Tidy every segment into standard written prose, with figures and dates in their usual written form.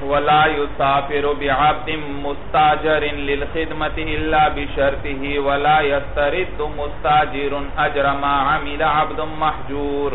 وَلَا يُسَافِرُ بِعَبْدٍ مُسْتَاجِرٍ لِلْخِدْمَةِ إِلَّا بِشَرْطِهِ وَلَا يَسْتَرِدُّ مُسْتَاجِرٌ أَجْرَ مَا عَمِلَ عَبْدٌ مَحْجُورٌ۔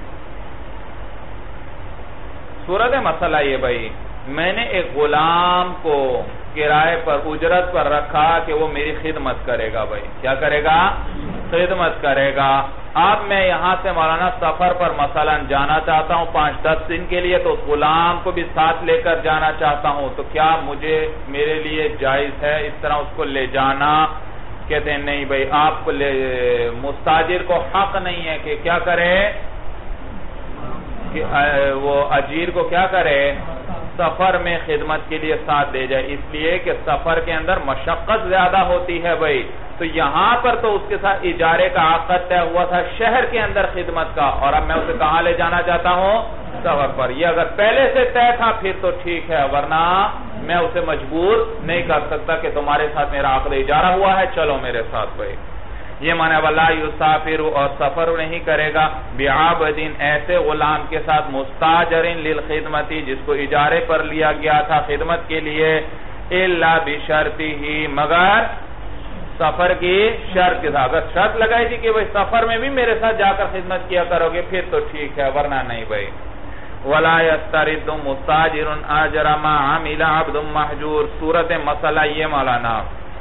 صورت مسئلہ یہ بھائی، میں نے ایک غلام کو کرائے پر اجرت پر رکھا کہ وہ میری خدمت کرے گا بھائی، کیا کرے گا؟ خدمت کرے گا۔ اب میں یہاں سے مولانا سفر پر مثلا جانا چاہتا ہوں 5-10 دن کے لیے، تو اس غلام کو بھی ساتھ لے کر جانا چاہتا ہوں، تو کیا میرے لیے جائز ہے اس طرح اس کو لے جانا؟ کہتے ہیں نہیں بھائی، آپ کو مستاجر کو حق نہیں ہے کہ کیا کرے، کہ وہ اجیر کو کیا کرے، سفر میں خدمت کے لیے ساتھ دے جائے، اس لیے کہ سفر کے اندر مشقت زیادہ ہوتی ہے بھائی۔ تو یہاں پر تو اس کے ساتھ اجارے کا عقد طے ہوا تھا شہر کے اندر خدمت کا، اور اب میں اسے کہاں لے جانا چاہتا ہوں؟ سفر پر۔ یہ اگر پہلے سے طے تھا پھر تو ٹھیک ہے، ورنہ میں اسے مجبور نہیں کر سکتا کہ تمہارے ساتھ میرا عقد اجارہ ہوا ہے، چلو میرے ساتھ بھائی۔ یہ معنی وَلَا يُسَافِرُ، اور سفر نہیں کرے گا، بِعَبْدٍ، ایسے غلام کے ساتھ، مستاجر للخدمت، جس کو اجارے پر لیا گیا تھا خدمت کے لیے، إِلَّا بِشَرْطِهِ، مگر سفر کی شرط کے ساتھ۔ اگر شرط لگائی تھی کہ سفر میں بھی میرے ساتھ جا کر خدمت کیا کرو گے پھر تو ٹھیک ہے، ورنہ نہیں بھائی۔ وَلَا يَسْتَرِدُّ مُسْتَاجِرٌ أَجْرَ مَا عَمِلَ عَبْدٌ مَحْجُورٌ۔ صورت مسئلہ یہ مولانا،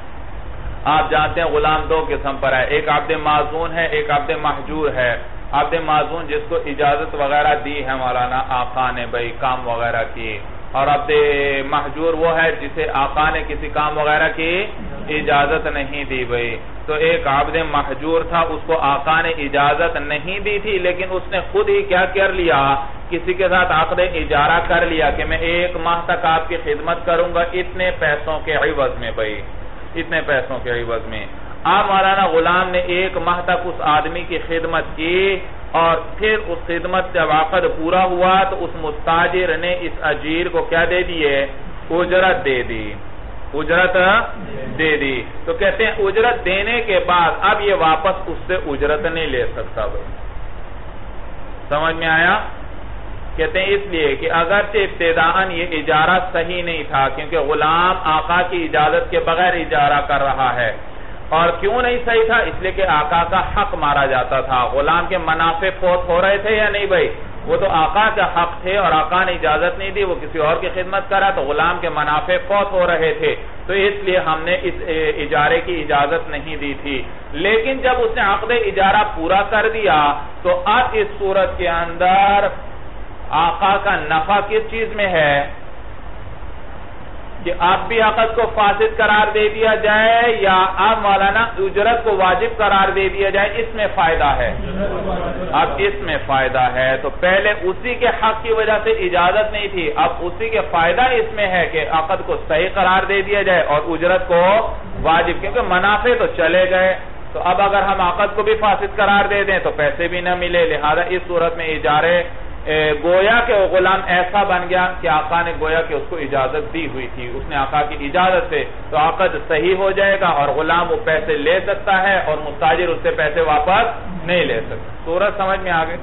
آپ جانتے ہیں غلام دو قسم پر ہے، ایک عبد معزون ہے، ایک عبد محجور ہے۔ عبد معزون جس کو اجازت وغیرہ دی ہے مولانا آقا نے بھائی کام وغیرہ کی، اور عبد محجور وہ ہے جسے آقا نے کسی کام وغیرہ کی اجازت نہیں دی بھائی۔ تو ایک عبد محجور تھا، اس کو آقا نے اجازت نہیں دی تھی، لیکن اس نے خود ہی کیا کر لیا، کسی کے ساتھ عقد اجارہ کر لیا کہ میں 1 ماہ تک آپ کی خدمت کروں گا اتنے پیسوں کے عوض میں بھائی، اتنے پیسوں کے عوض میں۔ اب مولانا غلام نے 1 ماہ تک اس آدمی کی خدمت کی، اور پھر اس خدمت جب عقد پورا ہوا تو اس مستاجر نے اس اجیر کو کیا دے دیے، اجرت دے دی، اجرت دے دی۔ تو کہتے ہیں اجرت دینے کے بعد اب یہ واپس اس سے اجرت نہیں لے سکتا بھائی، سمجھ میں آیا؟ کہتے ہیں اس لیے کہ اگرچہ ابتداءً یہ اجارہ صحیح نہیں تھا، کیونکہ غلام آقا کی اجازت کے بغیر اجارہ کر رہا ہے، اور کیوں نہیں صحیح تھا؟ اس لیے کہ آقا کا حق مارا جاتا تھا، غلام کے منافع فوت ہو رہے تھے یا نہیں بھائی؟ وہ تو آقا کا حق تھے اور آقا نے اجازت نہیں دی، وہ کسی اور کی خدمت کرا تو غلام کے منافع فوت ہو رہے تھے، تو اس لیے ہم نے اس اجارے کی اجازت نہیں دی تھی۔ لیکن جب اس نے عقد اجارہ پورا کر دیا تو اب اس صورت کے اندر آقا کا نفع کس چیز میں ہے کہ اب بھی عقد کو فاسد قرار دے دیا جائے یا اب مولانا اجرت کو واجب قرار دے دیا جائے، اس میں فائدہ ہے، اب اس میں فائدہ ہے۔ تو پہلے اسی کے حق کی وجہ سے اجازت نہیں تھی، اب اسی کے فائدہ اس میں ہے کہ عقد کو صحیح قرار دے دیا جائے اور اجرت کو واجب، کیونکہ منافع تو چلے گئے، تو اب اگر ہم عقد کو بھی فاسد قرار دے دیں تو پیسے بھی نہ ملے، لہذا اس صورت میں اجارے گویا کہ وہ غلام ایسا بن گیا کہ آقا نے گویا کہ اس کو اجازت دی ہوئی تھی، اس نے آقا کی اجازت سے، تو عقد صحیح ہو جائے گا اور غلام وہ پیسے لے سکتا ہے اور مستاجر اس سے پیسے واپس نہیں لے سکتا۔ صورت سمجھ میں آگئے؟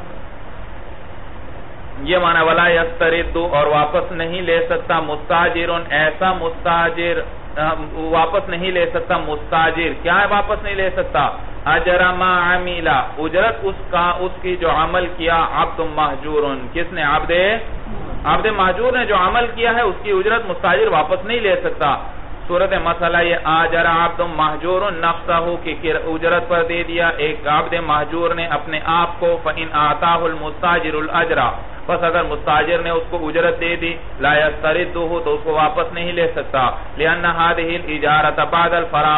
یہ معنی وَلَا يَسْتَرِدُّ، اور واپس نہیں لے سکتا، مستاجر، ایسا مستاجر واپس نہیں لے سکتا، مستاجر کیا ہے واپس نہیں لے سکتا؟ اجر ما عمل، اجرت اس کی جو عمل کیا، عبد محجور، کس نے؟ عبد محجور نے جو عمل کیا ہے اس کی اجرت مستاجر واپس نہیں لے سکتا۔ صورت مسئلہ یہ آجر عبد محجور نفسہ کی اجرت پر دے دیا، ایک عبد محجور نے اپنے آپ کو، فَإِنْ آتَاهُ الْمُسْتَاجِرُ الْأَجْرَ، بس اگر مستاجر نے اس کو اجرت دے دی، لا يستردہ، تو اس کو واپس نہیں لے سکتا، لأن هذه الإجارة بعد الفراغ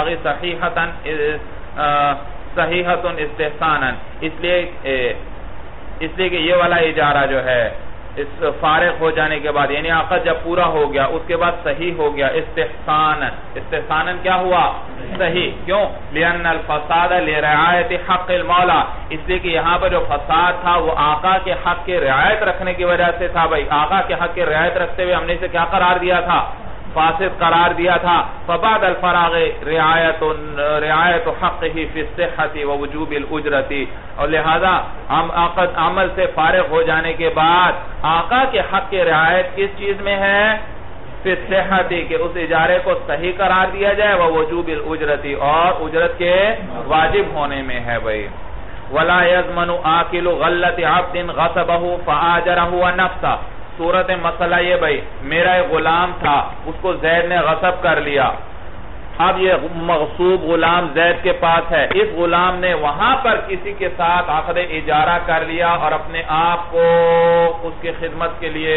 صحیحۃ استحسانا، اس لیے کہ یہ والا اجارہ جو ہے اس فارغ ہو جانے کے بعد، یعنی عقد جب پورا ہو گیا اس کے بعد صحیح ہو گیا، استحسانا کیا ہوا؟ صحیح۔ کیوں؟ لأن الفساد لرعایت حق المولا، اس لیے کہ یہاں پر جو فساد تھا وہ آقا کے حق کی رعایت رکھنے کی وجہ سے تھا بھائی، آقا کے حق کی رعایت رکھتے ہوئے ہم نے اسے کیا قرار دیا تھا؟ فاسد قرار دیا تھا. فبعد الفراغ رعایت حقه فی الصحة ووجوب الاجرت، اور لہذا عمل سے فارغ ہو جانے کے بعد آقا کے حق کی رعایت کس چیز میں ہے؟ فی الصحة، کہ اس اجارے کو صحیح قرار دیا جائے، ووجوب الاجرت، اور اجرت کے واجب ہونے میں ہے بھائی. ولا يضمن آکل غلۃ عبد غصبہ فآجرہ ونفسہ. صورت مسئلہ یہ بھائی، میرا ایک غلام تھا، اس کو زید نے غصب کر لیا. اب یہ مغصوب غلام زید کے پاس ہے. اس غلام نے وہاں پر کسی کے ساتھ عقد اجارہ کر لیا اور اپنے آپ کو اس کی خدمت کے لیے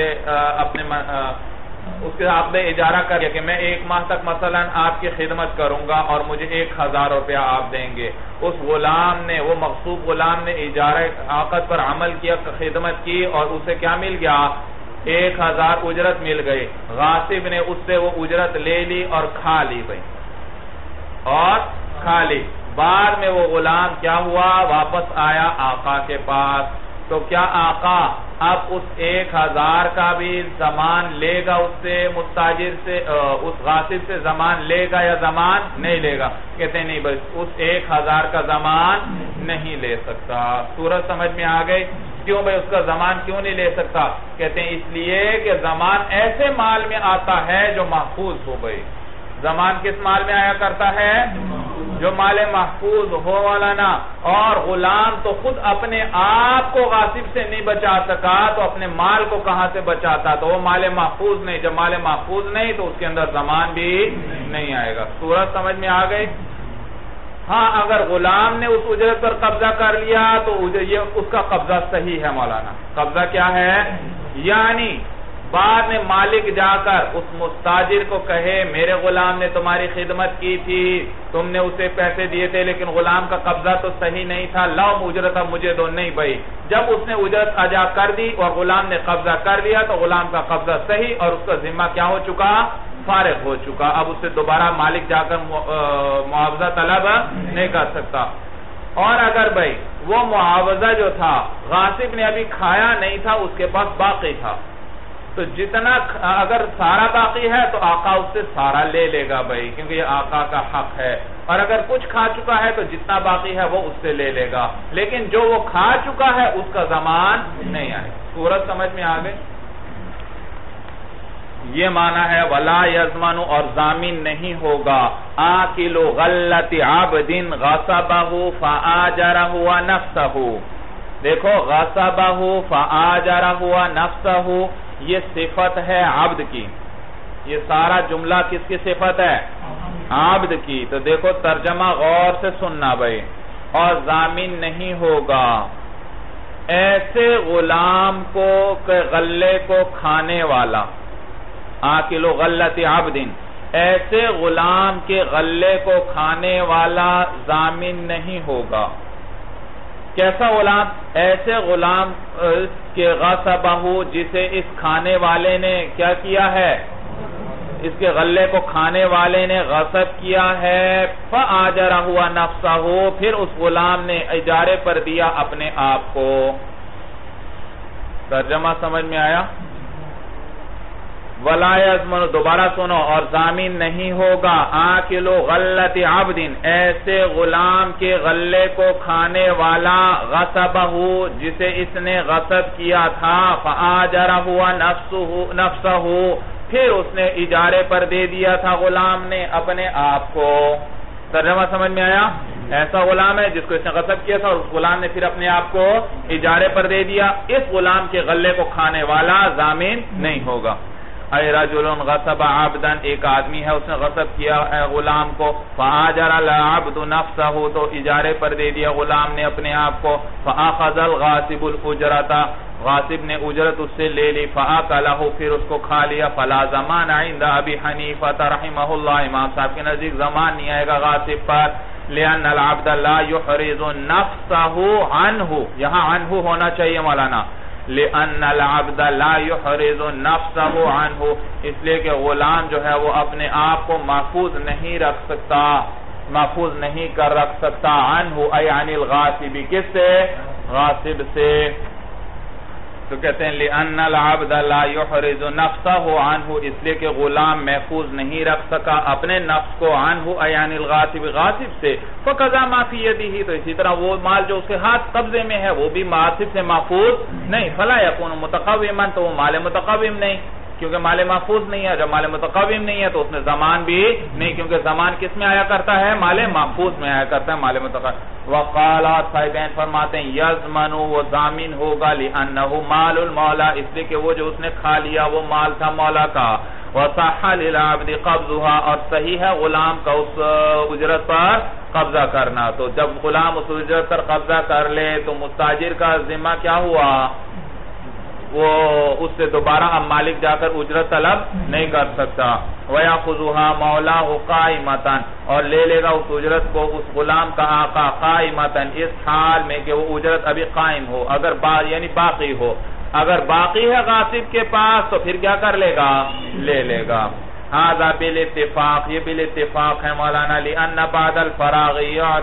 اس کے عقد اجارہ کر لیا کہ میں 1 ماہ تک مثلا آپ کی خدمت کروں گا اور مجھے 1000 روپیہ آپ دیں گے. اس غلام نے، وہ مغصوب غلام نے اجارہ عقد پر عمل کیا، خدمت کی، اور اسے کیا مل گیا؟ 1000 اجرت مل گئی. غاصب نے اس سے وہ اجرت لے لی اور کھا لی بھائی، اور کھا لی. بعد میں وہ غلام کیا ہوا؟ واپس آیا آقا کے پاس. تو کیا آقا اب اس 1000 کا بھی زمان لے گا اس سے، مستاجر سے، اس غاصب سے زمان لے گا یا زمان نہیں لے گا؟ کہتے ہیں نہیں بھائی، اس 1000 کا زمان نہیں لے سکتا. صورت سمجھ میں آ گئی؟ کیوں بھائی اس کا زمان کیوں نہیں لے سکتا؟ کہتے ہیں اس لیے کہ زمان ایسے مال میں آتا ہے جو محفوظ ہو بھائی. زمان کس مال میں آیا کرتا ہے؟ جو مال محفوظ ہو والا نا. اور غلام تو خود اپنے آپ کو غاصب سے نہیں بچا سکا تو اپنے مال کو کہاں سے بچاتا؟ تو وہ مال محفوظ نہیں. جب مال محفوظ نہیں تو اس کے اندر زمان بھی نہیں آئے گا. صورت سمجھ میں آ گئی؟ ہاں اگر غلام نے اس اجرت پر قبضہ کر لیا تو یہ اس کا قبضہ صحیح ہے مولانا. قبضہ کیا ہے؟ یعنی بعد میں مالک جا کر اس مستاجر کو کہے میرے غلام نے تمہاری خدمت کی تھی، تم نے اسے پیسے دیے تھے لیکن غلام کا قبضہ تو صحیح نہیں تھا، لاؤ اجرت اب مجھے دو. نہیں بھائی، جب اس نے اجرت ادا کر دی اور غلام نے قبضہ کر لیا تو غلام کا قبضہ صحیح اور اس کا ذمہ کیا ہو چکا؟ فارغ ہو چکا. اب اس سے دوبارہ مالک جا کر معاوضہ طلب نہیں کر سکتا. اور اگر بھائی وہ معاوضہ جو تھا غاصب نے ابھی کھایا نہیں تھا، اس کے پاس باقی تھا، تو جتنا اگر سارا باقی ہے تو آقا اس سے سارا لے لے گا بھائی، کیونکہ یہ آقا کا حق ہے. اور اگر کچھ کھا چکا ہے تو جتنا باقی ہے وہ اس سے لے لے گا، لیکن جو وہ کھا چکا ہے اس کا ضمان نہیں آئے. صورت سمجھ میں آ گئی؟ یہ معنی ہے ولا یضمن، اور ضامن نہیں ہوگا آکل غلۃ عبد غصبہ فآجرہ ونفسہ. دیکھو غصبہ فآجرہ ونفسہ، یہ صفت ہے عبد کی. یہ سارا جملہ کس کی صفت ہے؟ عبد کی. تو دیکھو ترجمہ غور سے سننا بھائی. اور ضامن نہیں ہوگا ایسے غلام کو کہ غلے کو کھانے والا، آکل غلۃ عبد، ایسے غلام کے غلے کو کھانے والا ضامن نہیں ہوگا. کیسا غلام؟ ایسے غلام کے غصبہ، جسے اس کھانے والے نے کیا کیا ہے؟ اس کے غلے کو کھانے والے نے غصب کیا ہے. فآجرہ ونفسہ، پھر اس غلام نے اجارے پر دیا اپنے آپ کو. ترجمہ سمجھ میں آیا؟ ولا یضمن، دوبارہ سنو، اور ضامن نہیں ہوگا آکل غلۃ عبد، ایسے غلام کے غلے کو کھانے والا غصبہ، جسے اس نے غصب کیا تھا. فآجرہ نفسہ، پھر اس نے اجارے پر دے دیا تھا غلام نے اپنے آپ کو. ترجمہ سمجھ میں آیا؟ ایسا غلام ہے جس کو اس نے غصب کیا تھا اور اس غلام نے پھر اپنے آپ کو اجارے پر دے دیا. اس غلام کے غلے کو کھانے والا ضامن نہیں ہوگا. اے رجل غصب عبدا، ایک آدمی ہے اس نے غصب کیا غلام کو. فآجر العبد نفسہ، تو اجارے پر دے دیا غلام نے اپنے آپ کو. فاخذ الغاصب الاجرۃ، غاصب نے اجرت اس سے لے لی. فاکلہ، پھر اس کو کھا لیا. فلا زمان عند ابی حنیفہ رحمہ اللہ، امام صاحب کے نزدیک زمان نہیں آئے گا غاصب پر. لأن العبد لا يحرز نفسه عنه، یہاں عنہ ہونا چاہیے مولانا. لأن العبد لا يحرز نفسه عنه، اس لیے کہ غلام جو ہے وہ اپنے آپ کو محفوظ نہیں رکھ سکتا، محفوظ نہیں کر رکھ سکتا. عنہ ای عن الغاصب، کس سے؟ غاصب سے. تو کہتے ہیں لِأَنَّ الْعَبْدَ لَا يُحْرِزُ نَفْسَهُ عَنْهُ، اس لیے کہ غلام محفوظ نہیں رکھ سکا اپنے نفس کو عنہ یعنی الغاصب غاصب سے، فَقَضَى مَا فِي يَدِهِ، تو اسی طرح وہ مال جو اس کے ہاتھ قبضے میں ہے وہ بھی غاصب سے محفوظ نہیں، فَلَا يَكُونُ مُتَقَوِّمًا، تو وہ مال متقوم نہیں، کیونکہ مال محفوظ نہیں ہے. جب مال متقوم نہیں ہے تو اس میں زمان بھی نہیں، کیونکہ زمان کس میں آیا کرتا ہے؟ مال محفوظ میں آیا کرتا ہے، مال متقوم. وقالات صاحبین فرماتے ہیں یضمن، وہ ضامن ہوگا، لأنه مال المولا، اس لیے کہ وہ جو اس نے کھا لیا وہ مال تھا مولا کا. وصح للعبد قبضها، اور صحیح ہے غلام کا اس اجرت پر قبضہ کرنا. تو جب غلام اس اجرت پر قبضہ کر لے تو مستاجر کا ذمہ کیا ہوا؟ وہ اس سے دوبارہ اب مالک جا کر اجرت طلب نہیں کر سکتا. وَيَأْخُذُهَا مَوْلَاهُ قَائِمَةً، اور لے لے گا اس اجرت کو اس غلام کا آقا قائمتاً، اس حال میں کہ وہ اجرت ابھی قائم ہو، اگر یعنی باقی ہو. اگر باقی ہے غاصب کے پاس تو پھر کیا کر لے گا؟ لے لے گا. هذا بالاتفاق، یہ بالاتفاق ہے مولانا. لأن بعد الفراغ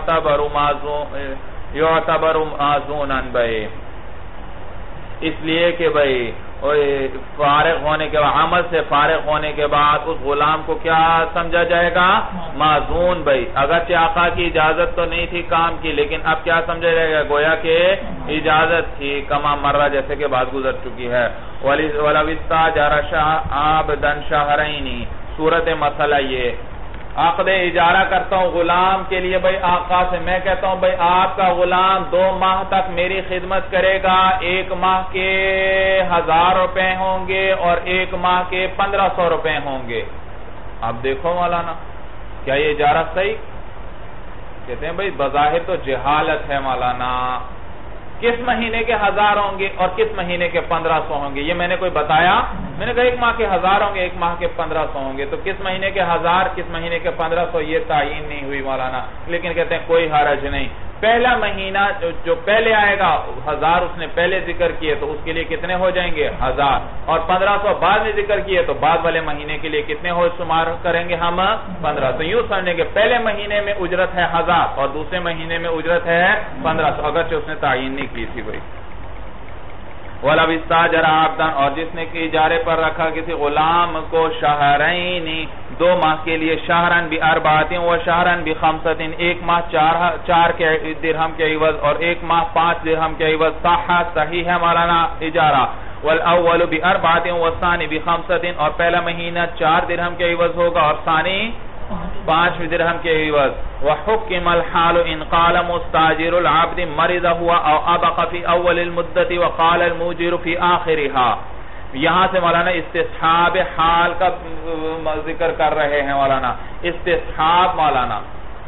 يعتبر معزونا بھائی، اس لیے کہ بھئی فارغ ہونے کے بعد، عمل سے فارغ ہونے کے بعد اس غلام کو کیا سمجھا جائے گا؟ معزون بھئی. اگرچہ آقا کی اجازت تو نہیں تھی کام کی، لیکن اب کیا سمجھا جائے گا؟ گویا کہ اجازت تھی، کما مرہ جیسے کہ بات گزر چکی ہے. وَلَوْ اسْتَأْجَرَ عَبْدًا شَهْرَيْنِ، صورت مسئلہ یہ عقد اجارہ کرتا ہوں غلام کے لیے بھئی آقا سے، میں کہتا ہوں بھئی آپ کا غلام 2 ماہ تک میری خدمت کرے گا، 1 ماہ کے 1000 روپے ہوں گے اور 1 ماہ کے 1500 روپے ہوں گے. اب دیکھو مولانا کیا یہ اجارہ صحیح؟ کہتے ہیں بھئی بظاہر تو جہالت ہے مولانا، کس مہینے کے 1000 ہوں گے اور کس مہینے کے 1500 ہوں گے؟ یہ میں نے کوئی بتایا؟ میں نے کہا 1 ماہ کے 1000 ہوں گے، 1 ماہ کے 1500 ہوں گے، تو کس مہینے کے 1000 کس مہینے کے 1500 یہ تعین نہیں ہوئی مولانا. لیکن کہتے ہیں کوئی حرج نہیں، پہلا مہینہ جو پہلے آئے گا 1000 اس نے پہلے ذکر کیے تو اس کے لیے کتنے ہو جائیں گے؟ 1000. اور 1500 بعد میں ذکر کیے تو بعد والے مہینے کے لیے کتنے ہو شمار کریں گے ہم؟ 15. تو یوں سمجھیں گے پہلے مہینے میں اجرت ہے 1000 اور دوسرے مہینے میں اجرت ہے 1500، اگرچہ اس نے تعین نہیں کی تھی بھائی. وَلَوْ اسْتَأْجَرَ عَبْدًا، اور جس نے کہ اجارے پر رکھا کسی غلام کو شہرین 2 ماہ کے لیے، شہرن بِأَرْبَعَةٍ وَشَهْرًا بِخَمْسَةٍ، 1 ماہ 4 کے درہم کے عوض اور 1 ماہ 5 درہم کے عوض. صحیح ہے مولانا اجارہ. وَالْأَوَّلُ بِأَرْبَعَةٍ وَالثَّانِي بِخَمْسَةٍ، اور پہلا مہینہ 4 درہم کے عوض ہوگا اور ثانی 5 درہم کے عوض. وحکم الحال ان قال مستاجر العبد مرض ہوا او ابق فی اول المدت وقال الموجر فی آخرها. یہاں سے مولانا استصحاب حال کا ذکر کر رہے ہیں مولانا. استصحاب مولانا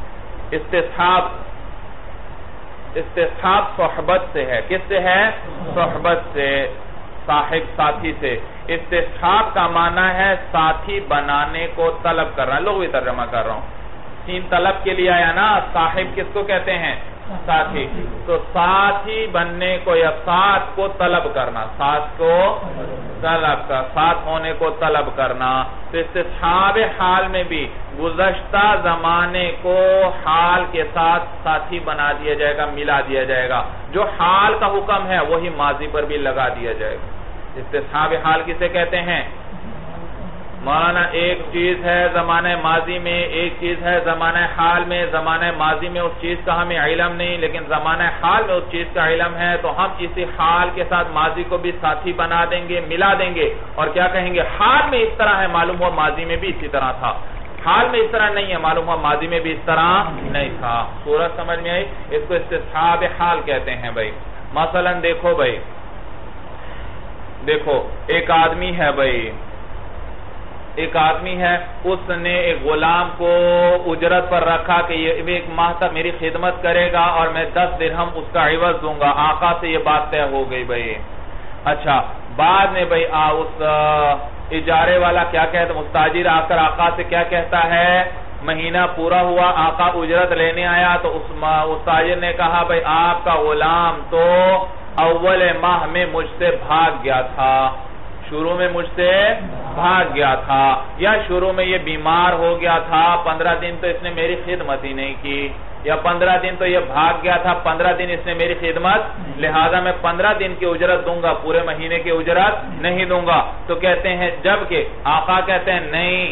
استصحاب صحبت سے ہے. کس سے ہے؟ صحبت سے، صاحب ساتھی سے. استصحاب کا معنی ہے ساتھی بنانے کو طلب کرنا. لغوی ترجمہ کر رہا ہوں. سین طلب کے لیے آیا نا، صاحب کس کو کہتے ہیں؟ ساتھی. تو ساتھی بننے کو یا ساتھ کو طلب کرنا، ساتھ کو طلب کا، ساتھ ہونے کو طلب کرنا. تو استصحاب حال میں بھی گزشتہ زمانے کو حال کے ساتھ ساتھی بنا دیا جائے گا، ملا دیا جائے گا. جو حال کا حکم ہے وہی ماضی پر بھی لگا دیا جائے گا. استصحاب حال کسے کہتے ہیں مولانا؟ ایک چیز ہے زمانہ ماضی میں، ایک چیز ہے زمانہ حال میں. زمانہ ماضی میں اس چیز کا ہمیں علم نہیں، لیکن زمانہ حال میں اس چیز کا علم ہے، تو ہم اسی حال کے ساتھ ماضی کو بھی ساتھی بنا دیں گے، ملا دیں گے اور کیا کہیں گے؟ حال میں اس طرح ہے، معلوم ہوا ماضی میں بھی اسی طرح تھا. حال میں اس طرح نہیں ہے، معلوم ہوا ماضی میں بھی اس طرح نہیں تھا. صورت سمجھ میں آئی؟ اس کو استصحاب حال کہتے ہیں بھائی. مثلا دیکھو بھائی، دیکھو ایک آدمی ہے بھائی، ایک آدمی ہے، اس نے ایک غلام کو اجرت پر رکھا کہ یہ 1 ماہ تک میری خدمت کرے گا اور میں 10 درہم اس کا عوض دوں گا. آقا سے یہ بات طے ہو گئی بھائی. اچھا بعد میں بھائی اس اجارے والا کیا کہتا، مستاجر آ کر آقا سے کیا کہتا ہے؟ مہینہ پورا ہوا، آقا اجرت لینے آیا تو اس مستاجر نے کہا بھائی آپ کا غلام تو اول ماہ میں مجھ سے بھاگ گیا تھا، شروع میں مجھ سے بھاگ گیا تھا، یا شروع میں یہ بیمار ہو گیا تھا، 15 دن تو اس نے میری خدمت ہی نہیں کی. یا 15 دن تو یہ بھاگ گیا تھا، 15 دن اس نے میری خدمت، لہذا میں 15 دن کی اجرت دوں گا، پورے مہینے کی اجرت نہیں دوں گا. تو کہتے ہیں جبکہ آقا کہتے ہیں نہیں،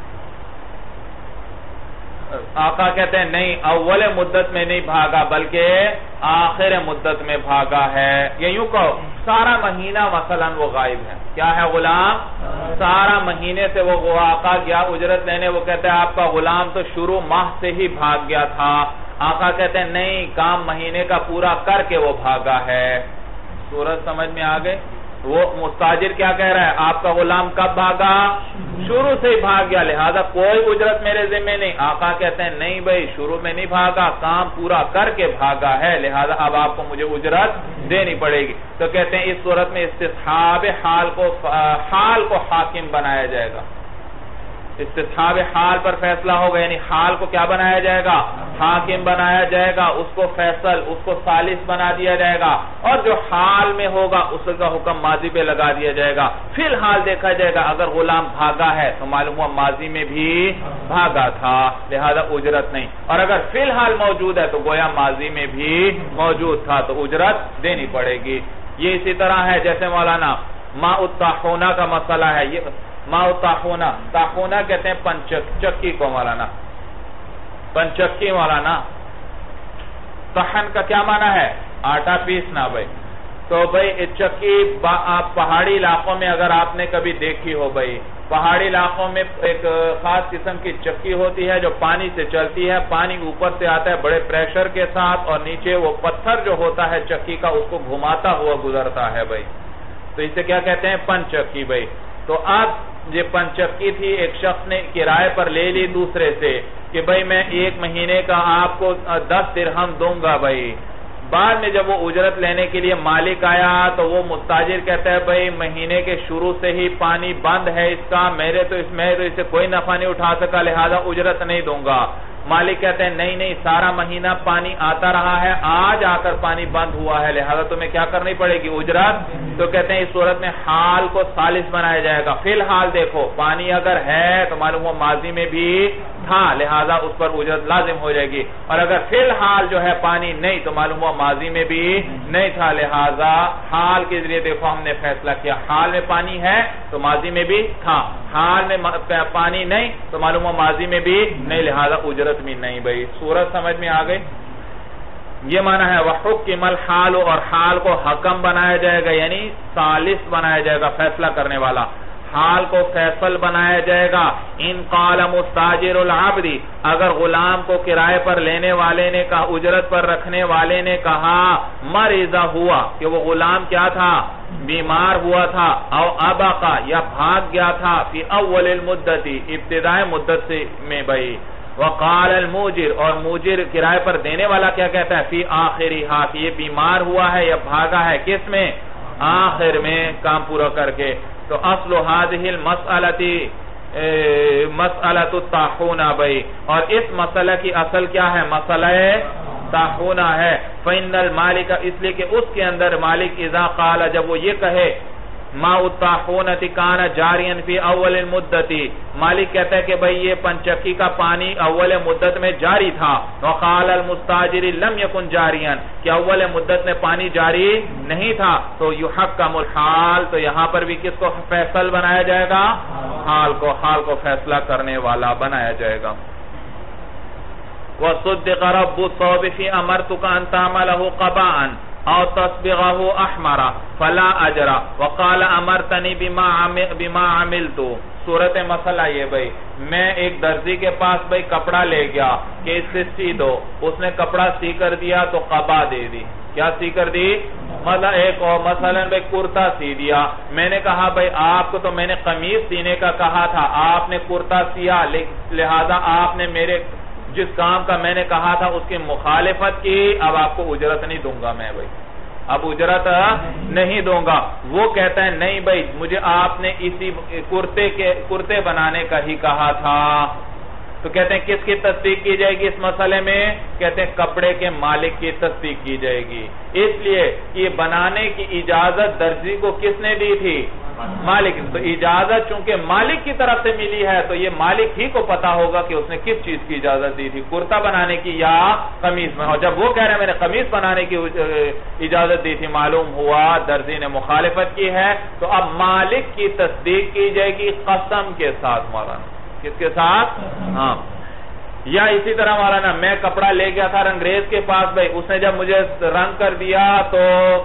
آقا کہتے ہیں نہیں، اول مدت میں نہیں بھاگا بلکہ آخر مدت میں بھاگا ہے. یا یوں کہو سارا مہینہ مثلا وہ غائب ہے. کیا ہے غلام؟ سارا مہینے سے وہ آقا گیا اجرت لینے، وہ کہتے ہیں آپ کا غلام تو شروع ماہ سے ہی بھاگ گیا تھا. آقا کہتے ہیں نہیں، کام مہینے کا پورا کر کے وہ بھاگا ہے. صورت سمجھ میں آ گئے؟ وہ مستاجر کیا کہہ رہا ہے؟ آپ کا غلام کب بھاگا؟ شروع سے ہی بھاگ گیا، لہذا کوئی اجرت میرے ذمہ نہیں. آقا کہتے ہیں نہیں بھائی، شروع میں نہیں بھاگا، کام پورا کر کے بھاگا ہے، لہذا اب آپ کو مجھے اجرت دینی پڑے گی. تو کہتے ہیں اس صورت میں استصحاب حال کو حاکم بنایا جائے گا. استصحاب حال پر فیصلہ ہوگا، یعنی حال کو کیا بنایا جائے گا؟ حاکم بنایا جائے گا. اس کو فیصل، اس کو ثالث بنا دیا جائے گا، اور جو حال میں ہوگا اس کا حکم ماضی پہ لگا دیا جائے گا. فی الحال دیکھا جائے گا اگر غلام بھاگا ہے تو معلوم ہوا ماضی میں بھی بھاگا تھا، لہذا اجرت نہیں. اور اگر فی الحال موجود ہے تو گویا ماضی میں بھی موجود تھا، تو اجرت دینی پڑے گی. یہ اسی طرح ہے جیسے مولانا ماء الطاحونہ کا مسئلہ ہے. یہ ماء الطاحونہ، طاحونہ کہتے ہیں چکی کو مولانا، پنچکی مولانا. طحن کا کیا معنی ہے؟ آٹا پیسنا بھائی. تو بھائی چکی پہاڑی علاقوں میں اگر آپ نے کبھی دیکھی ہو بھائی، پہاڑی علاقوں میں ایک خاص قسم کی چکی ہوتی ہے جو پانی سے چلتی ہے، پانی اوپر سے آتا ہے بڑے پریشر کے ساتھ، اور نیچے وہ پتھر جو ہوتا ہے چکی کا اس کو گھماتا ہوا گزرتا ہے بھائی. تو اسے کیا کہتے ہیں؟ پنچکی بھائی. تو اب یہ پنچکی تھی، ایک شخص نے کرائے پر لے لی دوسرے سے کہ بھائی میں 1 مہینے کا آپ کو 10 درہم دوں گا بھائی. بعد میں جب وہ اجرت لینے کے لیے مالک آیا تو وہ مستاجر کہتا ہے بھائی مہینے کے شروع سے ہی پانی بند ہے اس کا، میرے تو اس میں اسے کوئی نفع نہیں اٹھا سکا، لہذا اجرت نہیں دوں گا. مالک کہتے ہیں نہیں نہیں، سارا مہینہ پانی آتا رہا ہے، آج آ کر پانی بند ہوا ہے، لہذا تمہیں کیا کرنی پڑے گی؟ اجرت. تو کہتے ہیں اس صورت میں حال کو ثالث بنایا جائے گا. فی الحال دیکھو پانی اگر ہے تو معلوم ہوا ماضی میں بھی تھا، لہذا اس پر اجرت لازم ہو جائے گی. اور اگر فی الحال جو ہے پانی نہیں تو معلوم ہوا ماضی میں بھی نہیں تھا، لہذا حال کے ذریعے دیکھو ہم نے فیصلہ کیا، حال میں پانی ہے تو ماضی میں بھی تھا، حال میں پانی نہیں تو معلوم ہوا ماضی میں بھی نہیں، لہذا اجرت بھی نہیں بھائی. صورت سمجھ میں آ گئی؟ یہ معنی ہے وَحُكِّمَ الْحَالُ، اور حال کو حکم بنایا جائے گا، یعنی ثالث بنایا جائے گا، فیصلہ کرنے والا. حال کو فیصل بنایا جائے گا. ان قال مستاجر العبد، اگر غلام کو کرائے پر لینے والے نے کہا، اجرت پر رکھنے والے نے کہا مرضہ ہوا، کہ وہ غلام کیا تھا؟ بیمار ہوا تھا، او ابقا، یا بھاگ گیا تھا، فی اول المدتی، ابتدائی مدت سے میں بھائی. وقال الموجر، اور موجر کرائے پر دینے والا کیا کہتا ہے؟ فی آخرہا، کہ یہ بیمار ہوا ہے یا بھاگا ہے کس میں؟ آخر میں، کام پورا کر کے. تو اصل هذه المسألة مسألة الطاحونہ بھائی، اور اس مسئلہ کی اصل کیا ہے؟ مسئلہ طاحونہ ہے. فإن المالک، اس لیے کہ اس کے اندر مالک اذا قال، جب وہ یہ کہے ماء الطاحونۃ کان جاریا فی اول المدت، مالک کہتا ہے کہ بھئی یہ پنچکی کا پانی اول مدت میں جاری تھا. وقال المستاجر لم یکن جاریا، کہ اول مدت میں پانی جاری نہیں تھا. تو یحکم الحال، تو یہاں پر بھی کس کو فیصل بنایا جائے گا؟ حال کو فیصلہ کرنے والا بنایا جائے گا. وصدق رب الصوب فی امرتک ان تعملہ قباء او تصبغه احمرا فلا اجرا وقال امرتنی بما عملتو. صورت مسئلہ یہ بھئی، میں ایک درزی کے پاس بھئی کپڑا لے گیا کہ اس سے سی دو، اس نے کپڑا سی کر دیا تو قبا دے دی. کیا سی کر دی؟ مثلا ایک اور مثلا بھئی کرتا سی دیا. میں نے کہا بھئی آپ کو تو میں نے قمیض سینے کا کہا تھا، آپ نے کرتا سیا، لہذا آپ نے میرے جس کام کا میں نے کہا تھا اس کی مخالفت کی، اب آپ کو اجرت نہیں دوں گا میں بھائی، اب اجرت نہیں دوں گا. وہ کہتا ہے نہیں بھائی، مجھے آپ نے اسی کرتے بنانے کا ہی کہا تھا. تو کہتے ہیں کس کی تصدیق کی جائے گی اس مسئلے میں؟ کہتے ہیں کپڑے کے مالک کی تصدیق کی جائے گی. اس لیے کہ یہ بنانے کی اجازت درزی کو کس نے دی تھی؟ مالک. تو اجازت چونکہ مالک کی طرف سے ملی ہے تو یہ مالک ہی کو پتا ہوگا کہ اس نے کس چیز کی اجازت دی تھی, کرتا بنانے کی یا قمیص میں. اور جب وہ کہہ رہے ہیں میں نے قمیص بنانے کی اجازت دی تھی, معلوم ہوا درزی نے مخالفت کی ہے, تو اب مالک کی تصدیق کی جائے گی قسم کے ساتھ. مولانا کس کے ساتھ؟ ہاں. یا اسی طرح مولانا میں کپڑا لے گیا تھا رنگریز کے پاس, بھائی اس نے جب مجھے رنگ کر دیا تو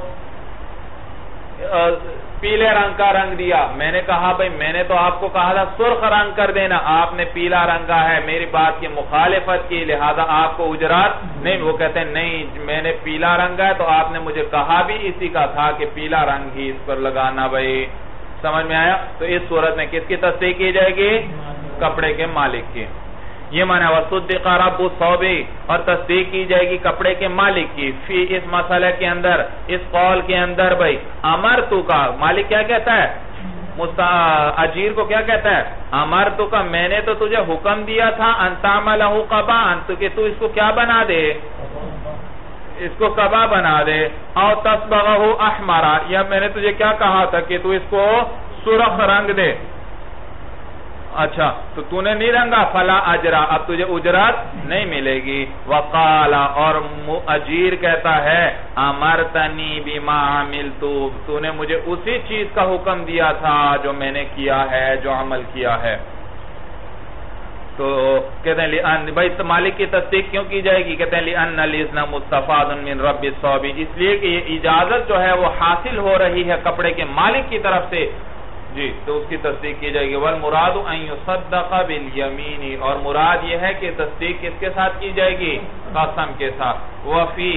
پیلے رنگ کا رنگ دیا, میں نے کہا بھائی میں نے تو آپ کو کہا تھا سرخ رنگ کر دینا, آپ نے پیلا رنگا ہے, میری بات کی مخالفت کی, لہذا آپ کو اجرت نہیں. وہ کہتے ہیں نہیں میں نے پیلا رنگا ہے تو آپ نے مجھے کہا بھی اسی کا تھا کہ پیلا رنگ ہی اس پر لگانا. بھائی سمجھ میں آیا؟ تو اس صورت میں کس کی تصدیق کی جائے گی؟ کپڑے کے مالک کی. یہ معنی وَصُدِّقَ رَبُّ الثَّوْبِ, اور تصدیق کی جائے گی کپڑے کے مالک کی. فی اس مسئلے کے اندر, اس قول کے اندر, بھائی امرتو کا مالک کیا کہتا ہے؟ اجیر کو کیا کہتا ہے؟ امرتو کا میں نے تو تجھے حکم دیا تھا ان تعملہ قباء, کہ تو اس کو کیا بنا دے؟ اس کو قبا بنا دے. او تصبغہ احمرا, یا میں نے تجھے کیا کہا تھا کہ تو اس کو سرخ رنگ دے. اچھا تو تو نے نہیں رنگا, فلا اجرا, اب تجھے اجرت نہیں ملے گی. وقال, اور اجیر کہتا ہے امرتنی بما عملتو, تو نے مجھے اسی چیز کا حکم دیا تھا جو میں نے کیا ہے, جو عمل کیا ہے. تو کہتے ہیں بھائی مالک کی تصدیق کیوں کی جائے گی؟ کہتے ہیں لِأَنَّ الْإِذْنَ مُسْتَفَادٌ مِّن رَبِّ الثَّوْبِ, اس لیے کہ یہ اجازت جو ہے وہ حاصل ہو رہی ہے کپڑے کے مالک کی طرف سے. جی تو اس کی تصدیق کی جائے گی. وَالْمُرَادُ أَن يُصَدَّقَ بِالْيَمِينِ, اور مراد یہ ہے کہ تصدیق کس کے ساتھ کی جائے گی؟ قسم کے ساتھ. وَفِي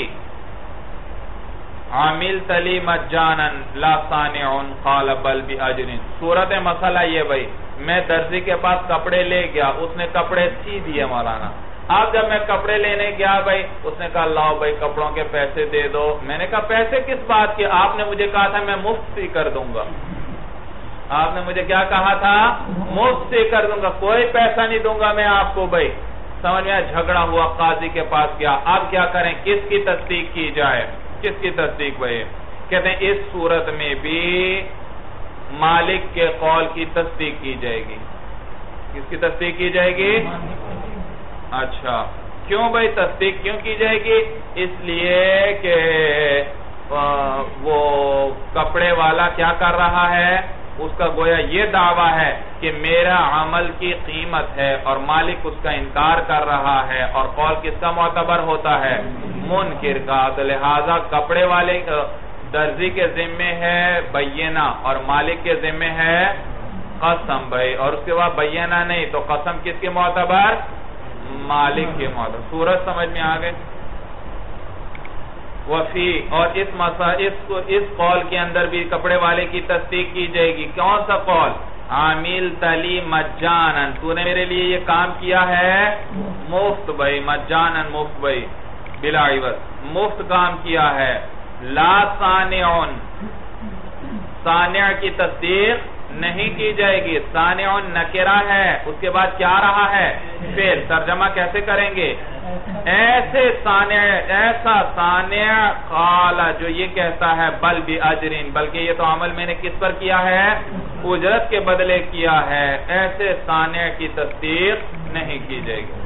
عَمِلْتَ لِي مَجَّانًا لَا صَانِعٌ قَالَ بَلْ بِأَجْرٍ. صورت مسئلہ یہ بھائی, میں درزی کے پاس کپڑے لے گیا, اس نے کپڑے سی دیے مولانا. اب جب میں کپڑے لینے گیا بھائی, اس نے کہا لاؤ بھائی کپڑوں کے پیسے دے دو. میں نے کہا پیسے کس بات کے؟ آپ نے مجھے کہا تھا میں مفت سی کر دوں گا. آپ نے مجھے کیا کہا تھا؟ مفت سی کر دوں گا, کوئی پیسہ نہیں دوں گا میں آپ کو. بھائی سمجھ میں جھگڑا ہوا, قاضی کے پاس گیا. اب کیا کریں, کس کی تصدیق کی جائے؟ کس کی تصدیق بھائی؟ کہتے ہیں اس صورت میں بھی مالک کے قول کی تصدیق کی جائے گی. کس کی تصدیق کی جائے گی؟ اچھا کیوں بھائی تصدیق کیوں کی جائے گی؟ اس لیے کہ وہ کپڑے والا کیا کر رہا ہے, اس کا گویا یہ دعویٰ ہے کہ میرا عمل کی قیمت ہے, اور مالک اس کا انکار کر رہا ہے, اور قول کس کا معتبر ہوتا ہے؟ منکر کا. تو لہذا کپڑے والے درزی کے ذمے ہے بینہ, اور مالک کے ذمے ہے قسم. بھائی اور اس کے بعد بینہ نہیں تو قسم کس کے معتبر؟ مالک کے معتبر. صورت سمجھ میں آ گئے؟ وفی, اور اس قول کے اندر بھی کپڑے والے کی تصدیق کی جائے گی. کون سا قول؟ عَمِلْتَ لِي مَجَّانًا, تو نے میرے لیے یہ کام کیا ہے مفت. بھائی مجانن مفت, بھائی بلا عوض مفت کام کیا ہے. لا صانع, صانع کی تصدیق نہیں کی جائے گی. صانع نکرہ ہے, اس کے بعد کیا رہا ہے؟ فعل. ترجمہ کیسے کریں گے؟ ایسے صانع, ایسا صانع قال جو یہ کہتا ہے بل بِأَجْرٍ, بلکہ یہ تو عمل میں نے کس پر کیا ہے؟ اجرت کے بدلے کیا ہے. ایسے صانع کی تصدیق نہیں کی جائے گی.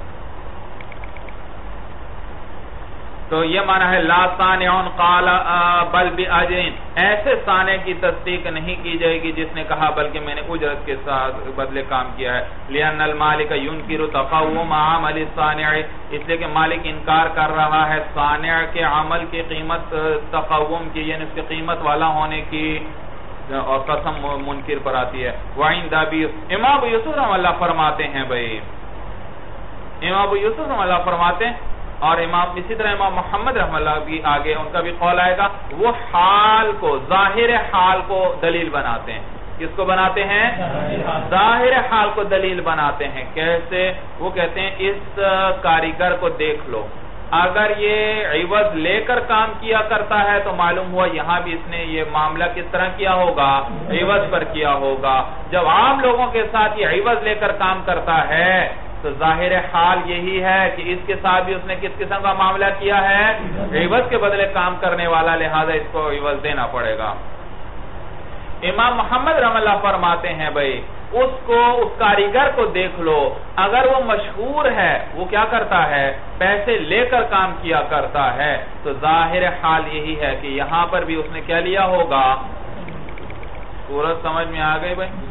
تو یہ معنی ہے لا صانع قال بل بِأَجْرٍ, ایسے صانع کی تصدیق نہیں کی جائے گی جس نے کہا بلکہ میں نے اجرت کے ساتھ بدلے کام کیا ہے. لِأَنَّ الْمَالِكَ يُنْكِرُ تَقَوُّمَ عَمَلِ الصَّانِعِ, اس لیے کہ مالک انکار کر رہا ہے صانع کے عمل کی قیمت, تقوم کی یعنی اس کی قیمت والا ہونے کی, اور قسم منکر پر آتی ہے. وَعِنْدَ أَبِي امام ابو یوسف رحمہ اللہ فرماتے ہیں, بھائی امام ابو یوسف رحمہ اللہ فرماتے ہیں, اور اسی طرح امام محمد رحمہ اللہ بھی آگے ان کا بھی قول آئے گا, وہ حال کو, ظاہر حال کو دلیل بناتے ہیں. کس کو بناتے ہیں؟ ظاہر حال کو دلیل بناتے ہیں. کیسے؟ وہ کہتے ہیں اس کاریگر کو دیکھ لو, اگر یہ عوض لے کر کام کیا کرتا ہے تو معلوم ہوا یہاں بھی اس نے یہ معاملہ کس طرح کیا ہوگا؟ عوض پر کیا ہوگا. جب عام لوگوں کے ساتھ یہ عوض لے کر کام کرتا ہے تو ظاہر حال یہی ہے کہ اس کے ساتھ بھی اس نے کس قسم کا معاملہ کیا ہے؟ عوض کے بدلے کام کرنے والا, لہذا اس کو عوض دینا پڑے گا. امام محمد رحمہ اللہ فرماتے ہیں بھائی اس کاریگر کو دیکھ لو، اگر وہ مشہور ہے، وہ کیا کرتا ہے؟ پیسے لے کر کام کیا کرتا ہے، تو ظاہر حال یہی ہے کہ یہاں پر بھی اس نے کیا لیا ہوگا؟ صورت سمجھ میں آ گئی بھائی؟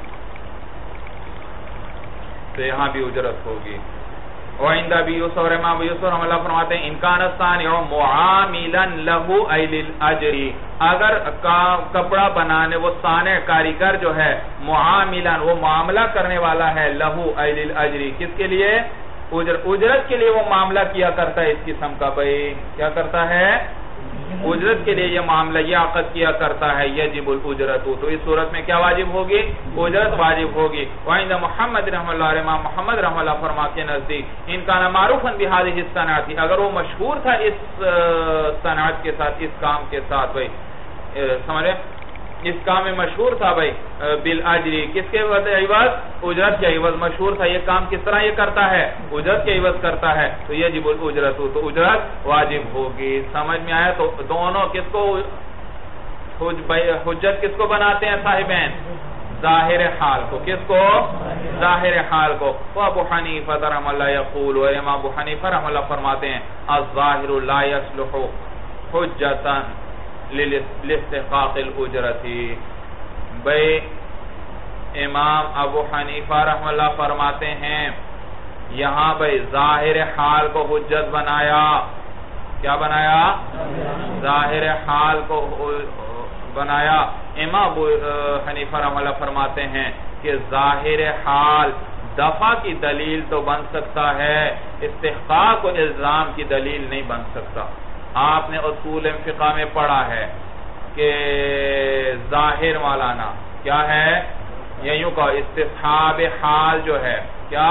تو یہاں بھی اجرت ہوگی۔ وعند ابی یوسف اور امام ابو یوسف رحمہ اللہ فرماتے ہیں انکان الصانع معاملا له ای للاجر، اگر کپڑا بنانے وہ صانع کاریگر جو ہے معاملا وہ معاملہ کرنے والا ہے له ای للاجر، کس کے لیے؟ اجرت کے لیے وہ معاملہ کیا کرتا ہے، اس قسم کا بھائی کیا کرتا ہے؟ اجرت کے لیے یہ معاملہ یہ عقد کیا کرتا ہے، یجب الاجرت، تو اس صورت میں کیا واجب ہوگی؟ اجرت واجب ہوگی۔ وعند محمد رحمہ اللہ، امام محمد رحمہ اللہ فرما کے نزدیک ان کا معروفا بهذه الصنعت، اگر وہ مشہور تھا اس صنعت کے ساتھ، اس کام کے ساتھ بھائی سمجھے، اس کام میں مشہور تھا بھائی بالاجر، کس کے عوض؟ اجرت کے عوض مشہور تھا، یہ کام کس طرح یہ کرتا ہے؟ اجرت کے عوض کرتا ہے، تو یجب الاجرت، تو اجرت واجب ہوگی۔ سمجھ میں آیا؟ تو دونوں کس کو حجت کس کو بناتے ہیں صاحبین؟ ظاہر حال کو، کس کو؟ ظاہر حال کو۔ ابو حنیفہ رحمہ اللہ یقول، اور امام ابو حنیفہ رحمہ اللہ فرماتے ہیں الظاہر لا یصلح حجتا لاستحقاق الاجرتی، بھئی امام ابو حنیفہ رحمہ اللہ فرماتے ہیں یہاں بھئی ظاہر حال کو حجت بنایا، کیا بنایا؟ ظاہر حال کو بنایا۔ امام ابو حنیفہ رحمہ اللہ فرماتے ہیں کہ ظاہر حال دفع کی دلیل تو بن سکتا ہے، استحقاق و الزام کی دلیل نہیں بن سکتا۔ آپ نے اصول فقہ میں پڑھا ہے کہ ظاہر مولانا کیا ہے؟ یوں کہو استصحاب حال جو ہے، کیا؟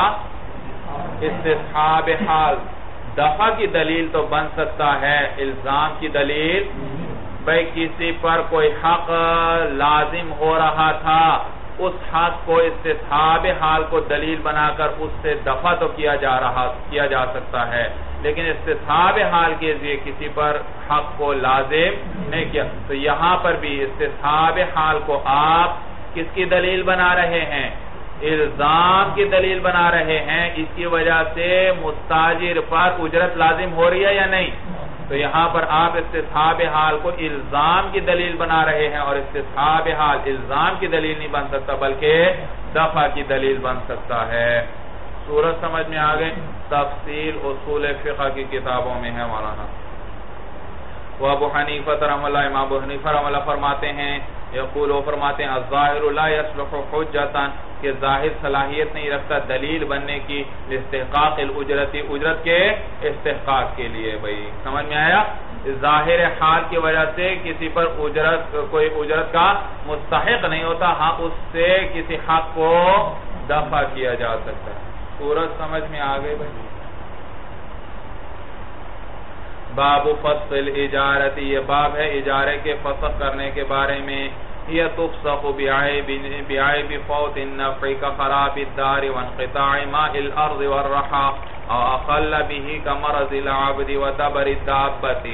استصحاب حال دفع کی دلیل تو بن سکتا ہے، الزام کی دلیل بھئی کسی پر کوئی حق لازم ہو رہا تھا، اس حق کو استصحاب حال کو دلیل بنا کر اس سے دفع تو کیا جا سکتا ہے، لیکن استصحاب حال کے ذریعے کسی پر حق کو لازم نہیں کیا۔ تو یہاں پر بھی استصحاب حال کو آپ کس کی دلیل بنا رہے ہیں؟ الزام کی دلیل بنا رہے ہیں، اس کی وجہ سے مستاجر پر اجرت لازم ہو رہی ہے یا نہیں؟ تو یہاں پر آپ استصحاب حال کو الزام کی دلیل بنا رہے ہیں، اور استصحاب حال الزام کی دلیل نہیں بن سکتا بلکہ دفع کی دلیل بن سکتا ہے۔ صورت سمجھ میں آ گئی؟ تفصیل اصول فقہ کی کتابوں میں ہے مولانا۔ وہ ابو حنیفہ رحمہ اللہ، امام ابو حنیفہ رحمہ اللہ فرماتے ہیں یقول، وہ فرماتے ہیں الظاہر لا یصلح حجتا، کہ ظاہر صلاحیت نہیں رکھتا دلیل بننے کی استحقاق الاجرتی، اجرت کے استحقاق کے لیے۔ بھئی سمجھ میں آیا؟ ظاہر حال کی وجہ سے کسی پر کوئی اجرت کا مستحق نہیں ہوتا، ہاں اس سے کسی حق کو دفع کیا جا سکتا ہے۔ صورت سمجھ میں آ گئی بھئی؟ باب فصل اجارتی، یہ باب ہے اجارے کے فسخ کرنے کے بارے میں۔ یہ تفسخ بعیب فوت النفع كخراب الدار وانقطاع ماء الارض والرحى او اقل به كمرض العبد وتبر الدابة۔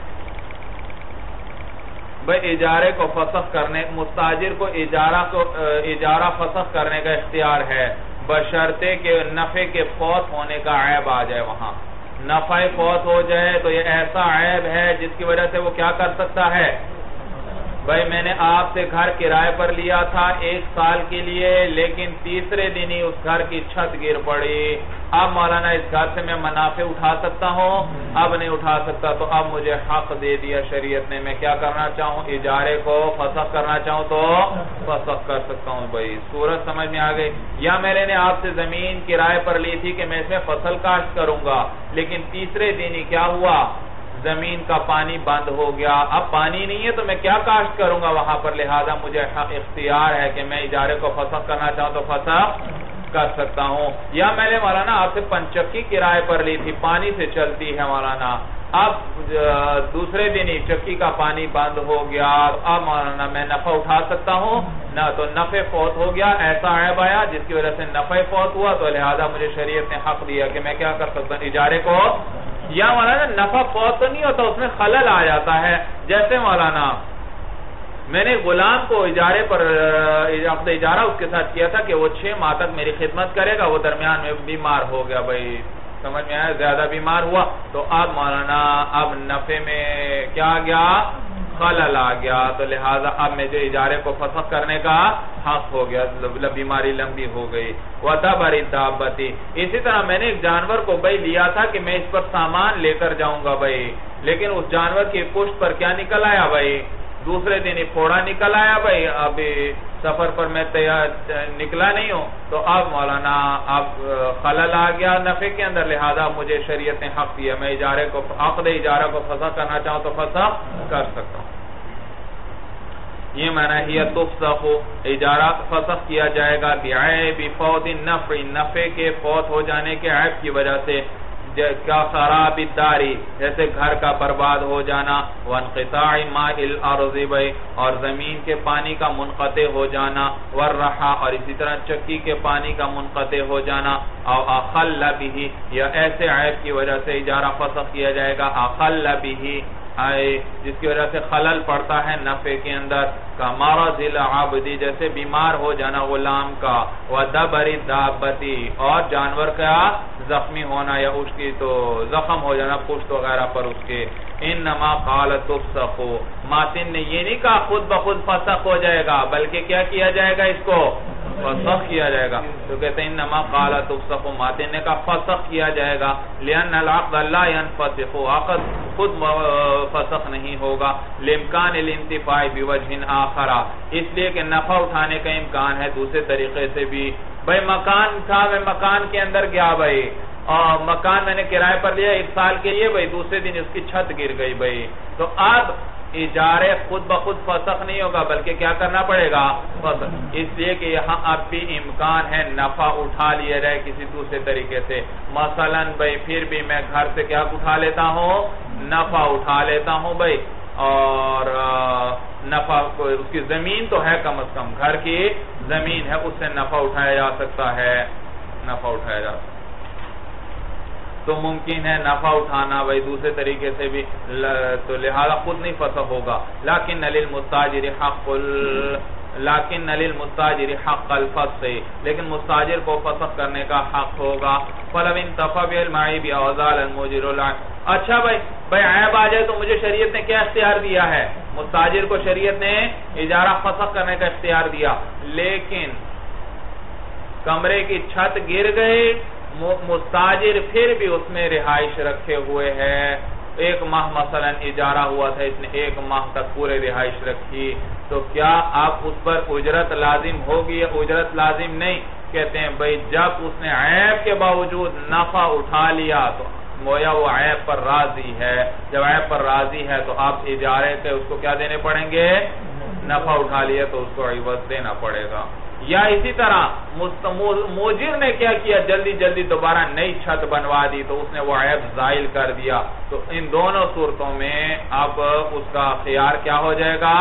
بھئی اجارے کو فسخ کرنے، مستاجر کو اجارہ فسخ کرنے کا اختیار ہے، بشرطے کہ نفع کے فوت ہونے کا عیب آ جائے۔ وہاں نفع فوت ہو جائے تو یہ ایسا عیب ہے جس کی وجہ سے وہ کیا کر سکتا ہے؟ بھائی میں نے آپ سے گھر کرائے پر لیا تھا 1 سال کے لیے، لیکن تیسرے دن ہی اس گھر کی چھت گر پڑی، اب مولانا اس گھر سے میں منافع اٹھا سکتا ہوں؟ اب نہیں اٹھا سکتا، تو اب مجھے حق دے دیا شریعت نے، میں کیا کرنا چاہوں؟ اجارے کو فسخ کرنا چاہوں تو فسخ کر سکتا ہوں۔ بھائی صورت سمجھ میں آ گئی؟ یا میں نے آپ سے زمین کرائے پر لی تھی کہ میں اس میں فصل کاشت کروں گا، لیکن تیسرے دن ہی کیا ہوا؟ زمین کا پانی بند ہو گیا، اب پانی نہیں ہے تو میں کیا کاشت کروں گا وہاں پر، لہذا مجھے اختیار ہے کہ میں اجارے کو فسخ کرنا چاہوں تو فسخ کر سکتا ہوں۔ یا میں نے مولانا آپ سے 5 چکی کرائے پر لی تھی، پانی سے چلتی ہے مولانا، اب دوسرے دن ہی چکی کا پانی بند ہو گیا، اب مولانا میں نفع اٹھا سکتا ہوں نہ، تو نفع فوت ہو گیا، ایسا عیب آیا جس کی وجہ سے نفع فوت ہوا، تو لہذا مجھے شریعت نے حق دیا کہ میں کیا کر سکتا ہوں؟ اجارے کو، یا مولانا نفع فوت تو نہیں ہوتا، اس میں خلل آ جاتا ہے، جیسے مولانا میں نے غلام کو اجارے پر عقد اجارہ اس کے ساتھ کیا تھا کہ وہ 6 ماہ تک میری خدمت کرے گا، وہ درمیان میں بیمار ہو گیا، بھائی سمجھ میں آیا، زیادہ بیمار ہوا تو اب مولانا اب نفع میں کیا آ گیا، خلل آ گیا، تو لہٰذا اب میں جو اجارے کو فسخ کرنے کا حق ہو گیا، بیماری لمبی ہو گئی۔ وَدَبَرِ الدَّابَّةِ، اسی طرح میں نے ایک جانور کو بھائی لیا تھا کہ میں اس پر سامان لے کر جاؤں گا بھائی، لیکن اس جانور کی پشت پر کیا نکل آیا بھائی، دوسرے دن ہی پھوڑا نکل آیا بھائی، ابھی سفر پر میں نکلا نہیں ہوں، تو اب مولانا اب خلل آ گیا نفع کے اندر، لہذا مجھے شریعت نے حق دیا، میں اجارے کو عقد اجارہ کو فسخ کرنا چاہوں تو فسخ کر سکتا ہوں۔ یہ معنی ہے تفسخ، اجارہ فسخ کیا جائے گا بعیب فوت النفع، نفع کے فوت ہو جانے کے عیب کی وجہ سے، کیا خراب الداری، جیسے گھر کا برباد ہو جانا، وانقطاع ماء الارض، اور زمین کے پانی کا منقطع ہو جانا، والرحا، اور اسی طرح چکی کے پانی کا منقطع ہو جانا، او اخل به، یا ایسے عیب کی وجہ سے اجارہ فسخ کیا جائے گا اخل به، جس کی وجہ سے خلل پڑتا ہے نفع کے اندر، کمرض العبد، جیسے بیمار ہو جانا غلام کا، ودبر الدابۃ، اور جانور کا زخمی ہونا یا اس کی تو زخم ہو جانا پشت وغیرہ پر اس کے۔ انما قال تفسخ، ماتن نے یہ نہیں کہا خود بخود فسخ ہو جائے گا، بلکہ کیا کیا جائے گا، اس کو فسخ کیا جائے گا، تو کہتے ہیں انما قال تفسخ، ماتن نے کہا فسخ کیا جائے گا، لأن العقد لا ينفسخ، عقد خود فسخ نہیں ہوگا، لامکان الانتفاع بوجہ آخر، اس لیے کہ نفع اٹھانے کا امکان ہے دوسرے طریقے سے بھی۔ بھائی مکان تھا، میں مکان کے اندر گیا بھائی، اور مکان میں نے کرائے پر لیا 1 سال کے لیے بھائی، دوسرے دن اس کی چھت گر گئی بھائی، تو اب اجارے خود بخود فسخ نہیں ہوگا، بلکہ کیا کرنا پڑے گا، فسخ، اس لیے کہ یہاں اب بھی امکان ہے نفع اٹھا لیا جائے کسی دوسرے طریقے سے، مثلا بھائی پھر بھی میں گھر سے کیا اٹھا لیتا ہوں، نفع اٹھا لیتا ہوں بھائی، اور نفع اس کی زمین تو ہے، کم از کم گھر کی زمین ہے، اس سے نفع اٹھایا جا سکتا ہے، نفع اٹھایا جا سکتا ہے، تو ممکن ہے نفع اٹھانا بھائی دوسرے طریقے سے بھی، تو لہذا خود نہیں فسخ ہوگا۔ لیکن للمستاجر حق الفسخ، لیکن مستاجر کو فسخ کرنے کا حق ہوگا۔ فَلَوْ انْتَفَى بِالْمَعِيبِ أَوْ زَالَ الْمُوجِرُ الْعَيْبَ، اچھا بھائی عیب آ جائے تو مجھے شریعت نے کیا اختیار دیا ہے، مستاجر کو شریعت نے اجارہ فسخ کرنے کا اختیار دیا، لیکن کمرے کی چھت گر گئی، مستاجر پھر بھی اس میں رہائش رکھے ہوئے ہے، 1 ماہ مثلا اجارہ ہوا تھا، اس نے 1 ماہ تک پورے رہائش رکھی، تو کیا آپ اس پر اجرت لازم ہوگی یا اجرت لازم نہیں؟ کہتے ہیں بھائی جب اس نے عیب کے باوجود نفع اٹھا لیا تو گویا وہ عیب پر راضی ہے، جب عیب پر راضی ہے تو آپ اجارے سے اس کو کیا دینے پڑیں گے، نفع اٹھا لیا تو اس کو عوض دینا پڑے گا۔ یا اسی طرح موجر نے کیا کیا، جلدی جلدی دوبارہ نئی چھت بنوا دی تو اس نے وہ عیب زائل کر دیا، تو ان دونوں صورتوں میں اب اس کا خیار کیا ہو جائے گا،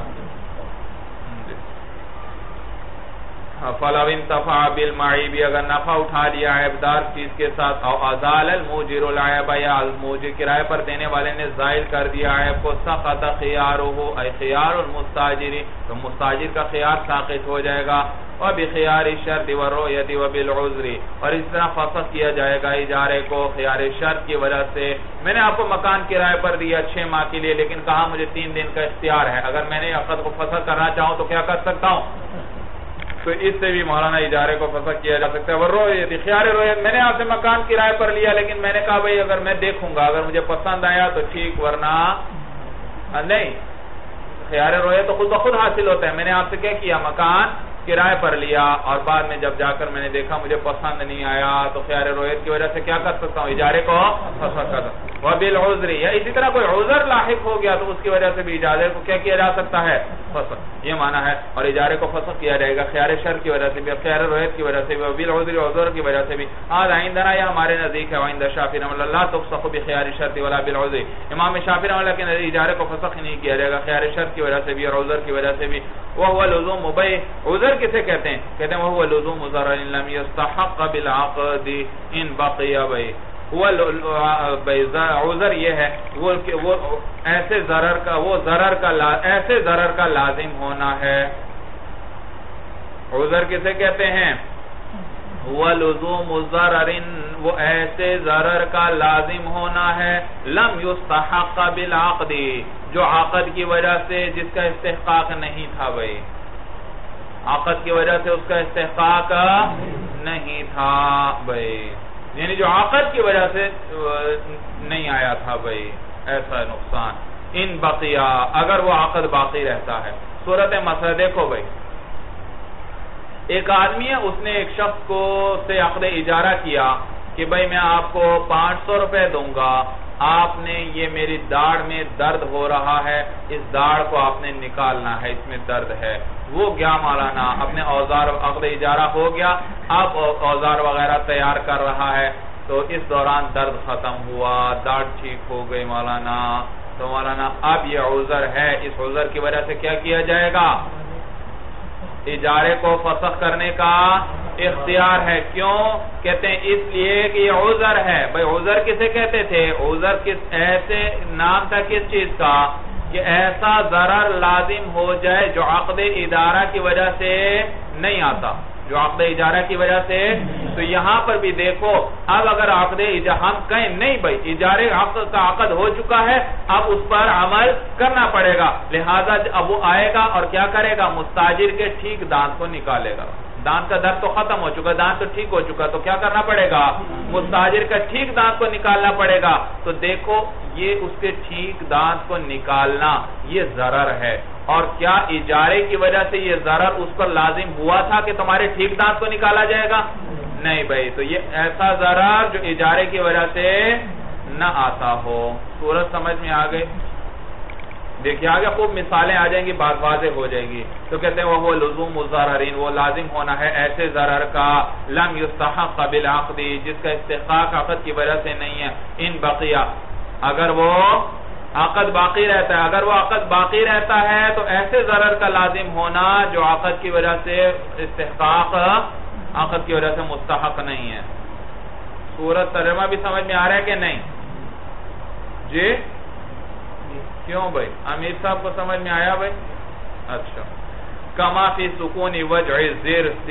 فَلَوْ انْتَفَعَ بِالْمَعِيبِ، اگر نفع اٹھا لیا عیبدار چیز کے ساتھ، او ازال الموجر العیب، یا الموجر کرائے پر دینے والے نے زائل کر دیا عیب کو، سقط خیارہ، ای خیار المستاجر، تو مستاجر کا خیار ساقط ہو جائے گا، وَبِخِيَارِ الشَّرْطِ وَالرُّؤْيَةِ وَبِالْعُذْرِ، اور اس طرح فسخ کیا جائے گا اجارے کو خیار شرط کی وجہ سے۔ میں نے آپ کو مکان کرائے پر دیا 6 ماہ کے لیے، لیکن کہا مجھے 3 دن کا اختیار ہے، اگر میں نے عقد کو فسخ کرنا چاہوں تو کیا کر سکتا ہوں، تو اس سے بھی مولانا اجارے کو فسخ کیا جا سکتا ہے۔ والرؤیت، خیار رؤیت، میں نے آپ سے مکان کرائے پر لیا، لیکن میں نے کہا بھئی اگر میں دیکھوں گا، اگر مجھے پسند آیا تو ٹھیک، ورنہ نہیں۔ خیار رؤیت تو خود بخود حاصل ہوتا ہے، میں نے آپ سے کیا کیا، مکان کرائے پر لیا، اور بعد میں جب جا کر میں نے دیکھا مجھے پسند نہیں آیا، تو خیار رؤیت کی وجہ سے کیا کر سکتا ہوں، اجارے کو فسخ کر سکتا ہوں۔ وَبِالْعُذْرِ، یا اسی طرح کوئی عذر لاحق ہو گیا تو اس کی وجہ سے بھی اجارے کو کیا کیا جا سکتا ہے، فسخ، یہ معنی ہے، اور اجارے کو فسخ کیا جائے گا خیار شر کی وجہ سے بھی، خیار رؤیت کی وجہ سے بھی، وَبِالْعُذْرِ، عذر کی وجہ سے بھی۔ آج عندنا یہ ہمارے نزدیک ہے، وعند الشافعی رحمہ اللہ، لا تفسخ بخیار الشرط ولا بالعذر، امام شافعی رحمہ اللہ کے نزدیک اجارے کو فسخ نہیں کیا جائے گا خیار شرط کی وجہ سے بھی اور عذر کی وجہ سے بھی۔ وَهُوَ لُزُومُ بَيْعٍ، عذر کسے کہتے ہیں؟ کہتے ہیں وَهُوَ لُزُومُ ضَرَرٍ لَمْ يُسْتَحَقَّ بِالْعَقْدِ إِنْ بَقِيَ بَيْعٌ، عذر یہ ہے وہ ایسے ضرر کا لازم ہونا ہے. عذر کسے کہتے ہیں؟ وَلُزُومُ ضَرَرٍ وہ ایسے ضرر کا لازم ہونا ہے لم يستحق بالعقد جو عقد کی وجہ سے جس کا استحقاق نہیں تھا. بھائی عقد کی وجہ سے اس کا استحقاق نہیں تھا بھائی، یعنی جو عقد کی وجہ سے نہیں آیا تھا بھائی، ایسا نقصان. ان بقیہ اگر وہ عقد باقی رہتا ہے. صورت مسئلہ دیکھو بھائی، ایک آدمی ہے، اس نے ایک شخص کو سے عقد اجارہ کیا کہ بھائی میں آپ کو 500 روپے دوں گا، آپ نے یہ میری داڑھ میں درد ہو رہا ہے، اس داڑھ کو آپ نے نکالنا ہے، اس میں درد ہے. وہ گیا مولانا اپنے اوزار، عقد اجارہ ہو گیا، اب اوزار وغیرہ تیار کر رہا ہے، تو اس دوران درد ختم ہوا، داڑھ ٹھیک ہو گئی مولانا. تو مولانا اب یہ عذر ہے، اس عذر کی وجہ سے کیا کیا جائے گا؟ اجارے کو فسخ کرنے کا اختیار ہے. کیوں کہتے ہیں؟ اس لیے کہ یہ عذر ہے. بھئی عذر کسے کہتے تھے؟ عذر ایسے نام تھا کس چیز کا کہ ایسا ضرر لازم ہو جائے جو عقد ادارہ کی وجہ سے نہیں آتا، جو عقد اجارہ کی وجہ سے. تو یہاں پر بھی دیکھو، اب اگر عقد ہم کہیں نہیں بھائی اجارے عقد کا عقد ہو چکا ہے، اب اس پر عمل کرنا پڑے گا، لہذا اب وہ آئے گا اور کیا کرے گا؟ مستاجر کے ٹھیک دانت کو نکالے گا. دانت کا درد تو ختم ہو چکا، دانت تو ٹھیک ہو چکا، تو کیا کرنا پڑے گا؟ مستاجر کا ٹھیک دانت کو نکالنا پڑے گا. تو دیکھو یہ اس کے ٹھیک دانت کو نکالنا یہ ضرر ہے. اور کیا اجارے کی وجہ سے یہ ضرر اس پر لازم ہوا تھا کہ تمہارے ٹھیک دانت کو نکالا جائے گا؟ نہیں بھائی. تو یہ ایسا ضرر جو اجارے کی وجہ سے نہ آتا ہو. صورت سمجھ میں آ گئی؟ دیکھیے آگے خوب مثالیں آ جائیں گی، بات واضح ہو جائے گی. تو کہتے ہیں وہ لزوم الضررین وہ لازم ہونا ہے ایسے ضرر کا لم یستحق بالعقد جس کا استحقاق عقد کی وجہ سے نہیں ہے. ان بقیہ اگر وہ عقد باقی رہتا ہے، اگر وہ عقد باقی رہتا ہے تو ایسے ضرر کا لازم ہونا جو عقد کی وجہ سے استحقاق عقد کی وجہ سے مستحق نہیں ہے. صورت ترجمہ بھی سمجھ میں آ رہا ہے کہ نہیں؟ جی کیوں بھائی؟ امیر صاحب کو سمجھ میں آیا بھائی؟ اچھا. کما فی سکون وجع ضرس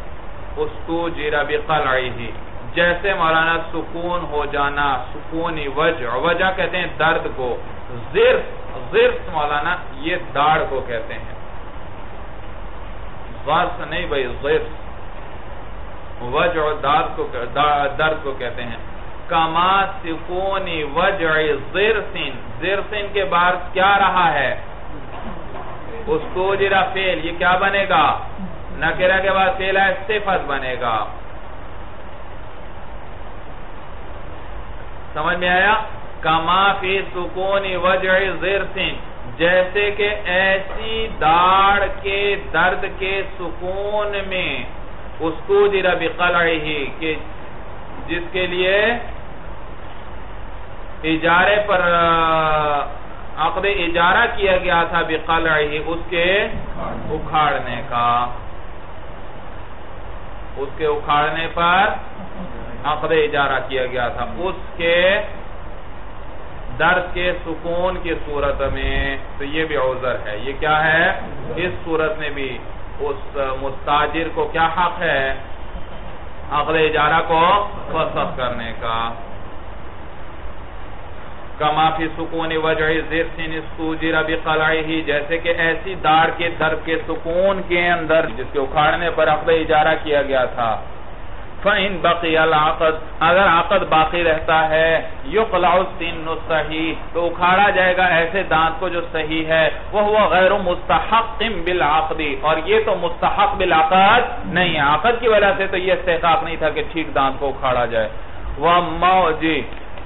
استوجر بقلعہ جیسے مولانا سکون ہو جانا، سکون وجع کہتے ہیں درد کو، ضرس مولانا یہ داڑھ کو کہتے ہیں، ضرس نہیں بھائی، ضرس وجع درد کو کہتے ہیں. کما سکون وجع ضرسن کے بعد کیا رہا ہے؟ استوجر فعل، یہ کیا بنے گا؟ نکرہ کے بعد فعل ہے صفت بنے گا. سمجھ میں آیا؟ کما فی سکون وجع ضرسن جیسے کہ ایسی داڑھ کے درد کے سکون میں استوجر بقلعہ کہ جس کے لیے اجارے پر عقد اجارہ کیا گیا تھا بقلعہ اس کے اکھاڑنے کا، اس کے اکھاڑنے پر عقد اجارہ کیا گیا تھا، اس کے درد کے سکون کی صورت میں. تو یہ بھی عذر ہے. یہ کیا ہے؟ اس صورت میں بھی اس مستاجر کو کیا حق ہے؟ عقد اجارہ کو فسخ کرنے کا. کما فی سکون وجع ضرس استوجر بقلعہ جیسے کہ ایسی داڑھ کے درد کے سکون کے اندر جس کے اکھاڑنے پر عقد اجارہ کیا گیا تھا. فَإِن بَقِيَ الْعَقْدُ اگر عقد باقی رہتا ہے يُقْلَعُ السِّنُّ الصَّحِيحُ تو اکھاڑا جائے گا ایسے دانت کو جو صحیح ہے. وَهُوَ غَيْرُ مُسْتَحَقٍ بِالْعَقْدِ اور یہ تو مستحق بالعقد نہیں ہے، عقد کی وجہ سے تو یہ استحقاق نہیں تھا کہ ٹھیک دانت کو اکھاڑا جائے. وَمَوْجِ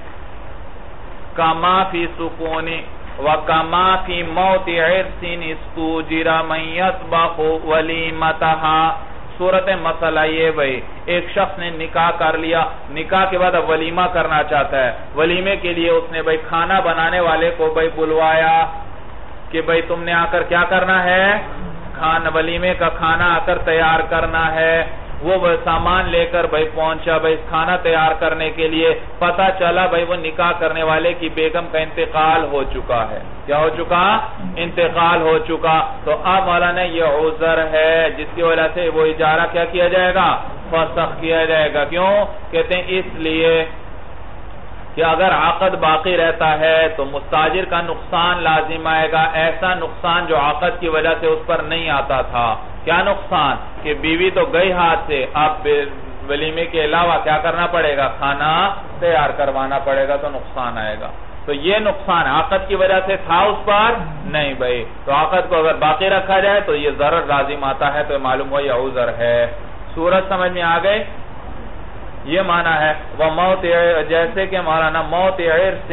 كَمَا فِي سُكُونِ وَكَمَا فِي مَوْتِ عِرْسٍ اسْتُوجِرَ مَنْ يَسْبَقُ وَلِيمَتَهَا صورت مسئلہ یہ بھئی ایک شخص نے نکاح کر لیا، نکاح کے بعد اب ولیمہ کرنا چاہتا ہے. ولیمے کے لیے اس نے بھئی کھانا بنانے والے کو بھئی بلوایا کہ بھئی تم نے آ کر کیا کرنا ہے؟ ولیمے کا کھانا آ کر تیار کرنا ہے. وہ سامان لے کر بھائی پہنچا بھائی کھانا تیار کرنے کے لیے، پتہ چلا بھائی وہ نکاح کرنے والے کی بیگم کا انتقال ہو چکا ہے. کیا ہو چکا؟ انتقال ہو چکا. تو اب مولانا یہ عذر ہے جس کی وجہ سے وہ اجارہ کیا کیا جائے گا؟ فسخ کیا جائے گا. کیوں؟ کہتے ہیں اس لیے کہ اگر عقد باقی رہتا ہے تو مستاجر کا نقصان لازم آئے گا، ایسا نقصان جو عقد کی وجہ سے اس پر نہیں آتا تھا. کیا نقصان؟ کہ بیوی تو گئی ہاتھ سے، اب ولیمے کے علاوہ کیا کرنا پڑے گا؟ کھانا تیار کروانا پڑے گا، تو نقصان آئے گا. تو یہ نقصان عقد کی وجہ سے تھا اس پر نہیں بھائی. تو عقد کو اگر باقی رکھا جائے تو یہ ضرر لازم آتا ہے، تو معلوم ہو یہ عذر ہے. صورت سمجھ میں آ گئے؟ یہ معنی ہے وہ موت، جیسے کہ مولانا موت عرس،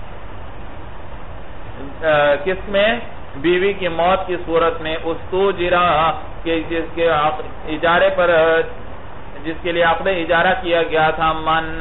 کس میں؟ بیوی کی موت کی صورت میں استوجرا، جس کے اجارے پر، جس کے لیے عقد اجارہ کیا گیا تھا، من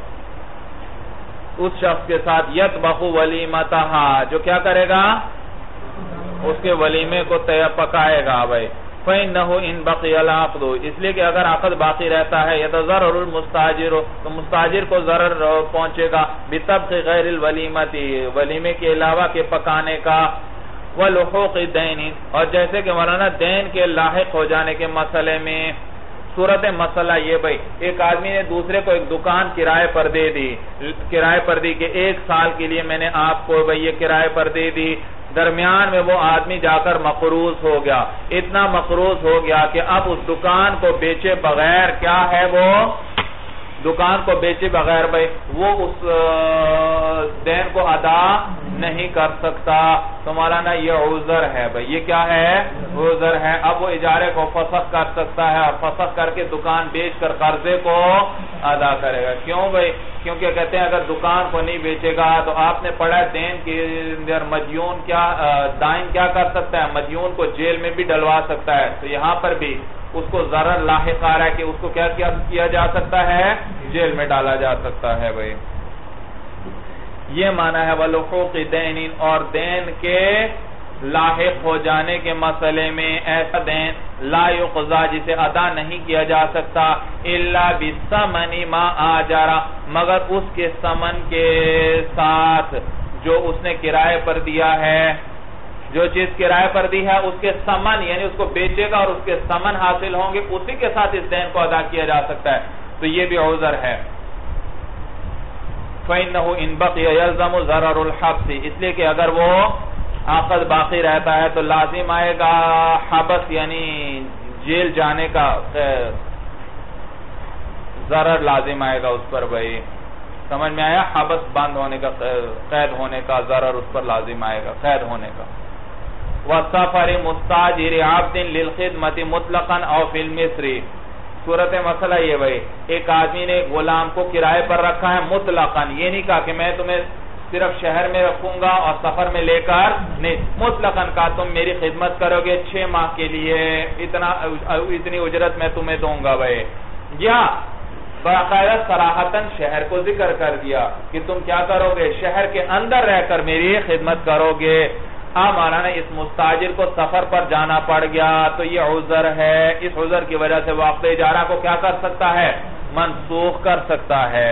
اس شخص کے ساتھ یطبخ ولیمتہا، جو کیا کرے گا؟ اس کے ولیمے کو پکائے گا بھائی. فَإِنَّهُ إِن بَقِيَ الْعَقْدُ، اس لیے کہ اگر عقد باقی رہتا ہے يَتَضَرَّرُ الْمُسْتَاجِرُ، تو مستاجر کو ضرر پہنچے گا بِطَبْخِ غَيْرِ الْوَلِيمَةِ، ولیمے کے علاوہ کے پکانے کا، وَلُحُوقِ الدَّيْنِ، اور جیسے کہ مولانا دین کے لاحق ہو جانے کے مسئلے میں. صورت مسئلہ یہ بھائی، ایک آدمی نے دوسرے کو ایک دکان کرائے پر دے دی، کہ 1 سال کے لیے میں نے آپ کو بھائی یہ کرائے پر دے دی. درمیان میں وہ آدمی جا کر مقروض ہو گیا، اتنا مقروض ہو گیا کہ اب اس دکان کو بیچے بغیر کیا ہے، وہ دکان کو بیچے بغیر بھائی وہ اس دین کو ادا نہیں کر سکتا. تو مولانا یہ عذر ہے بھائی. یہ کیا ہے؟ عذر ہے. اب وہ اجارے کو فسخ کر سکتا ہے، اور فسخ کر کے دکان بیچ کر قرضے کو ادا کرے گا. کیوں بھائی؟ کیونکہ کہتے ہیں اگر دکان کو نہیں بیچے گا تو آپ نے پڑھا دین کے اندر مدیون کیا، دائن کیا کر سکتا ہے؟ مدیون کو جیل میں بھی ڈلوا سکتا ہے. تو یہاں پر بھی اس کو ضرر لاحق آ رہا ہے کہ اس کو کیا کیا جا سکتا ہے؟ جیل میں ڈالا جا سکتا ہے بھائی. یہ معنی ہے وَلُحُوقِ دَيْنٍ، اور دین کے لاحق ہو جانے کے مسئلے میں ایسا دین لا يقضى جسے ادا نہیں کیا جا سکتا الا بِالثَّمَنِ مَا آجَرَ، مگر اس کے ثمن کے ساتھ جو اس نے کرائے پر دیا ہے. جو چیز کرائے پر دی ہے اس کے ثمن، یعنی اس کو بیچے گا اور اس کے ثمن حاصل ہوں گے، اسی کے ساتھ اس دین کو ادا کیا جا سکتا ہے. تو یہ بھی عذر ہے. فَإِنَّهُ إِن بَقِيَ يَلْزَمُ ضَرَرُ الْحَبْسِ، اس لیے کہ اگر وہ عقد باقی رہتا ہے تو لازم آئے گا حبس، یعنی جیل جانے کا ضرر لازم آئے گا اس پر بھائی. سمجھ میں آیا؟ حبس بند ہونے کا، قید ہونے کا ضرر اس پر لازم آئے گا، قید ہونے کا. وَالسَّفَرِ مُسْتَاجِرِ عَبْدٍ لِلْخِدْمَةِ مُطْلَقًا أَوْ فِي الْمِصْرِ، صورت مسئلہ یہ بھائی، ایک آدمی نے غلام کو کرائے پر رکھا ہے مطلقاً، یہ نہیں کہا کہ میں تمہیں صرف شہر میں رکھوں گا اور سفر میں لے کر نہیں، مطلقاً کہا تم میری خدمت کرو گے 6 ماہ کے لیے، اتنی اجرت میں تمہیں دوں گا بھائی. یا باقاعدہ صراحتاً شہر کو ذکر کر دیا کہ تم کیا کرو گے، شہر کے اندر رہ کر میری خدمت کرو گے. مولانا اس مستاجر کو سفر پر جانا پڑ گیا تو یہ عذر ہے. اس عذر کی وجہ سے وہ عقد اجارہ کو کیا کر سکتا ہے؟ منسوخ کر سکتا ہے.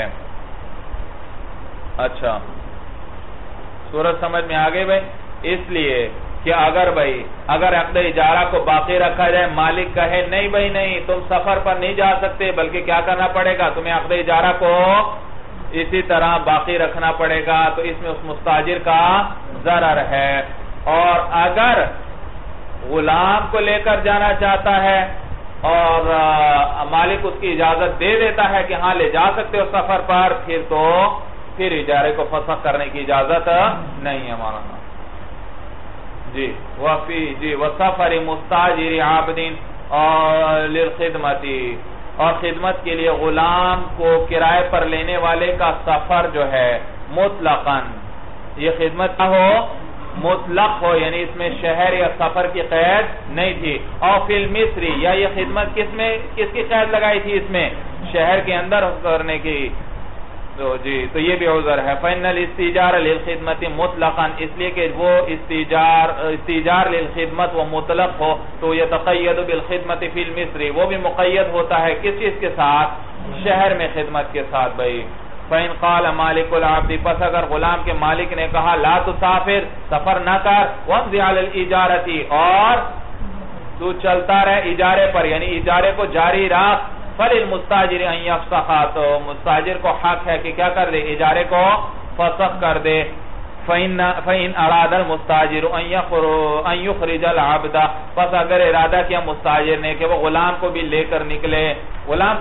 اچھا صورت سمجھ میں آگے بھائی. اس لیے کہ اگر عقد اجارہ کو باقی رکھا جائے، مالک کہے نہیں بھائی نہیں تم سفر پر نہیں جا سکتے، بلکہ کیا کرنا پڑے گا تمہیں عقد اجارہ کو اسی طرح باقی رکھنا پڑے گا، تو اس میں اس مستاجر کا ضرر ہے. اور اگر غلام کو لے کر جانا چاہتا ہے اور مالک اس کی اجازت دے دیتا ہے کہ ہاں لے جا سکتے ہو سفر پر، پھر اجارے کو فسخ کرنے کی اجازت نہیں ہے مولانا. جی وَسَفَرِ مُسْتَاجِرِ عَبْدٍ لِلْخِدْمَةِ، اور خدمت کے لیے غلام کو کرائے پر لینے والے کا سفر جو ہے مطلقاً، یہ خدمت ہو مطلق ہو، یعنی اس میں شہر یا سفر کی قید نہیں تھی. اور فی المصری، یا یہ خدمت کس کی قید لگائی تھی؟ اس میں شہر کے اندر کرنے کی. جی تو یہ بھی عذر ہے. فإن الاستئجار للخدمت مطلقا، اس لیے کہ وہ استئجار للخدمت وہ مطلق ہو تو یتقید بالخدمت فی المصر، وہ بھی مقید ہوتا ہے کس چیز کے ساتھ؟ شہر میں خدمت کے ساتھ. بھائی فإن قال مالک العبد، پس اگر غلام کے مالک نے کہا لا تسافر، سفر نہ کر، وامض علی الاجارۃ، اور تو چلتا رہے اجارے پر، یعنی اجارے کو جاری رکھ، فللمستاجر ان یفسخ، تو مستاجر کو حق ہے کہ کیا کر دے؟ اجارے کو فسخ کر دے. فإن اراد المستاجر ان یخرج العبد، پس اگر ارادہ کیا مستاجر نے کہ وہ غلام کو بھی لے کر نکلے، غلام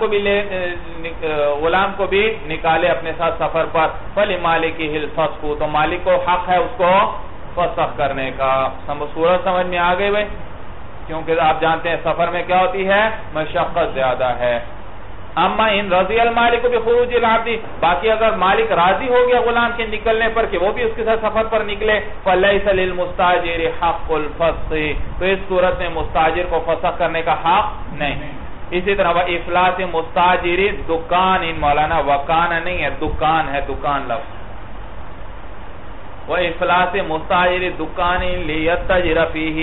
کو بھی نکالے اپنے ساتھ سفر پر، فلمالکہ الفسخ، تو مالک کو حق ہے اس کو فسخ کرنے کا. صورت سمجھ میں آ گئی بھائی؟ کیونکہ آپ جانتے ہیں سفر میں کیا ہوتی ہے؟ مشقت زیادہ ہے. اما ان رضی المالک بخروج العبد، باقی اگر مالک راضی ہو گیا غلام کے نکلنے پر کہ وہ بھی اس کے ساتھ سفر پر نکلے، فلیس للمستاجر حق الفسخ، تو اس صورت میں مستاجر کو فسخ کرنے کا حق نہیں. اسی طرح وہ افلاس مستاجر دکان، ان مولانا وکان نہیں ہے، دکان ہے، دکان لفظ. وہ افلاس مستاجر دکان لیتجر فیہ.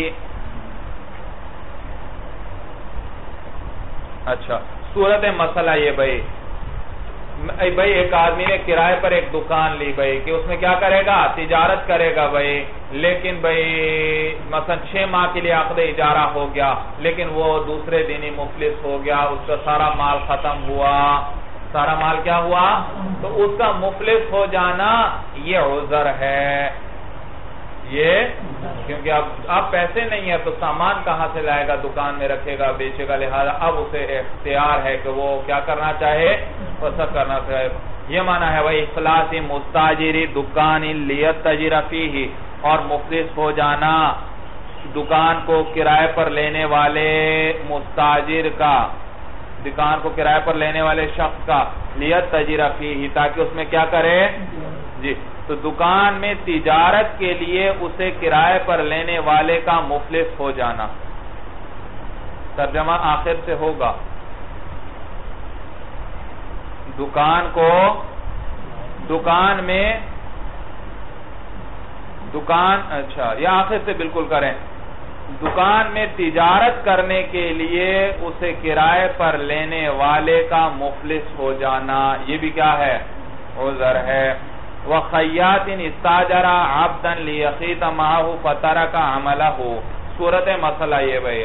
اچھا صورت مسئلہ یہ بھائی ایک آدمی نے کرائے پر ایک دکان لی بھائی کہ اس میں کیا کرے گا؟ تجارت کرے گا بھائی، لیکن بھائی مثلا 6 ماہ کے لیے عقد اجارہ ہو گیا، لیکن وہ دوسرے دن ہی مفلس ہو گیا، اس کا سارا مال ختم ہوا. سارا مال کیا ہوا؟ تو اس کا مفلس ہو جانا یہ عذر ہے. یہ کیونکہ اب پیسے نہیں ہے تو سامان کہاں سے لائے گا؟ دکان میں رکھے گا، بیچے گا، لہذا اب اسے اختیار ہے کہ وہ کیا کرنا چاہے؟ فسخ کرنا چاہے. یہ معنی ہے وہ افلاس مستاجر دکان لیتجر فیہ، اور مفلس ہو جانا دکان کو کرائے پر لینے والے مستاجر کا، دکان کو کرائے پر لینے والے شخص کا، لیتجر فیہ، تاکہ اس میں کیا کرے؟ جی تو دکان میں تجارت کے لیے اسے کرائے پر لینے والے کا مفلس ہو جانا. ترجمہ آخر سے ہوگا. اچھا یہ آخر سے بالکل کریں. دکان میں تجارت کرنے کے لیے اسے کرائے پر لینے والے کا مفلس ہو جانا، یہ بھی کیا ہے؟ عذر ہے. وَخَيَّاتٍ اسْتَاجَرَ عَبْدًا لِيَخِيطَ مَعَهُ فَتَرَكَ عَمَلَهُ. صورت مسئلہ یہ بھائی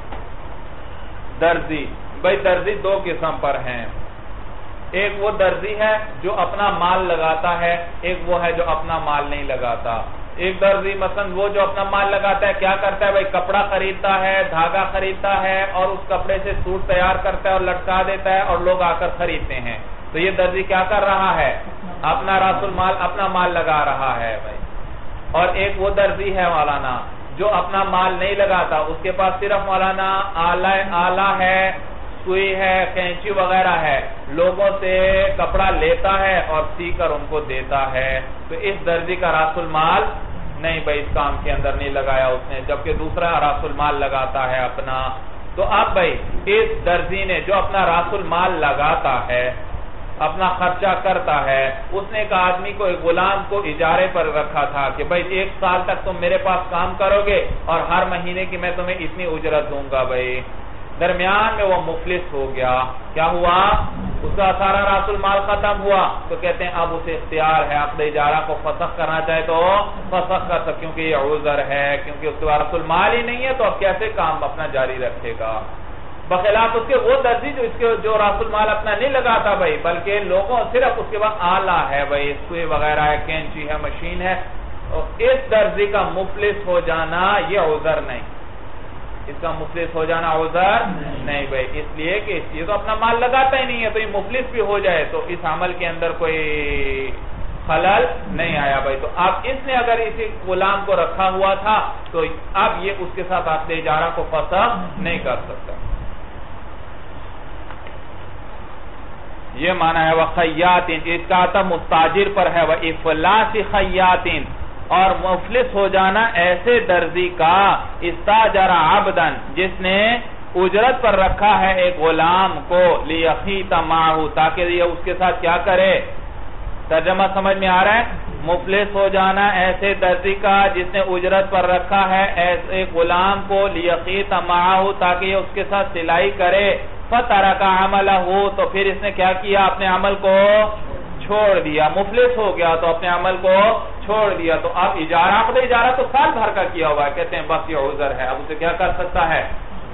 درزی، بھائی درزی 2 قسم پر ہیں. ایک وہ درزی ہے جو اپنا مال لگاتا ہے، ایک وہ ہے جو اپنا مال نہیں لگاتا. ایک درزی مثلا وہ جو اپنا مال لگاتا ہے کیا کرتا ہے بھائی؟ کپڑا خریدتا ہے، دھاگا خریدتا ہے، اور اس کپڑے سے سوٹ تیار کرتا ہے اور لٹکا دیتا ہے اور لوگ آ کر خریدتے ہیں. تو یہ درزی کیا کر رہا ہے؟ اپنا راس المال، اپنا مال لگا رہا ہے بھائی. اور ایک وہ درزی ہے مولانا جو اپنا مال نہیں لگاتا، اس کے پاس صرف مولانا آلہ ہے، سوئی ہے، کینچی وغیرہ ہے، لوگوں سے کپڑا لیتا ہے اور سی کر ان کو دیتا ہے. تو اس درزی کا راس المال نہیں بھائی، اس کام کے اندر نہیں لگایا اس نے، جبکہ دوسرا راس المال لگاتا ہے اپنا. تو اب بھائی اس درزی نے جو اپنا راس المال لگاتا ہے، اپنا خرچہ کرتا ہے، اس نے ایک آدمی کو، ایک غلام کو اجارے پر رکھا تھا کہ بھائی 1 سال تک تم میرے پاس کام کرو گے اور ہر مہینے کی میں تمہیں اتنی اجرت دوں گا بھائی. درمیان میں وہ مفلس ہو گیا، کیا ہوا؟ اس کا سارا راس المال ختم ہوا. تو کہتے ہیں اب اسے اختیار ہے عقد اجارہ کو فسخ کرنا چاہے تو فسخ کر سکتے، کیونکہ یہ عذر ہے، کیونکہ اس کے راس المال ہی نہیں ہے تو اب کیسے کام اپنا جاری رکھے گا؟ بخلاف اس کے وہ درزی جو راس المال اپنا نہیں لگاتا بھائی، بلکہ لوگوں صرف اس کے بعد آلہ ہے بھائی، سوئی وغیرہ ہے، کینچی ہے، مشین ہے. اس درزی کا مفلس ہو جانا یہ عذر نہیں، اس کا مفلس ہو جانا عذر نہیں بھائی، اس لیے کہ یہ تو اپنا مال لگاتا ہی نہیں ہے، تو یہ مفلس بھی ہو جائے تو اس عمل کے اندر کوئی خلل نہیں آیا بھائی. تو اب اس نے اگر اسی غلام کو رکھا ہوا تھا تو اب یہ اس کے ساتھ عقد اجارہ کو فسخ نہیں کر سکتا. یہ معنی ہے وَخَيَّاتٍ، اس کا آتا مستاجر پر ہے، وَإِفْلَاسِ خَيَّاتٍ، اور مفلس ہو جانا ایسے درزی کا استاجر عبدن جس نے اجرت پر رکھا ہے ایک غلام کو، لِيَخِيطَ مَعَهُ، تاکہ یہ اس کے ساتھ کیا کرے؟ ترجمہ سمجھ میں آ رہا ہے؟ مفلس ہو جانا ایسے درزی کا جس نے اجرت پر رکھا ہے ایسے غلام کو، لیقیت معاہو تاکہ یہ اس کے ساتھ سلائی کرے، فترک عملہ تو پھر اس نے کیا کیا، اپنے عمل کو چھوڑ دیا، مفلس ہو گیا تو اپنے عمل کو چھوڑ دیا. تو اب اجارہ، عقد اجارہ تو سال بھر کا کیا ہوا ہے، کہتے ہیں بس یہ عذر ہے، اب اسے کیا کر سکتا ہے،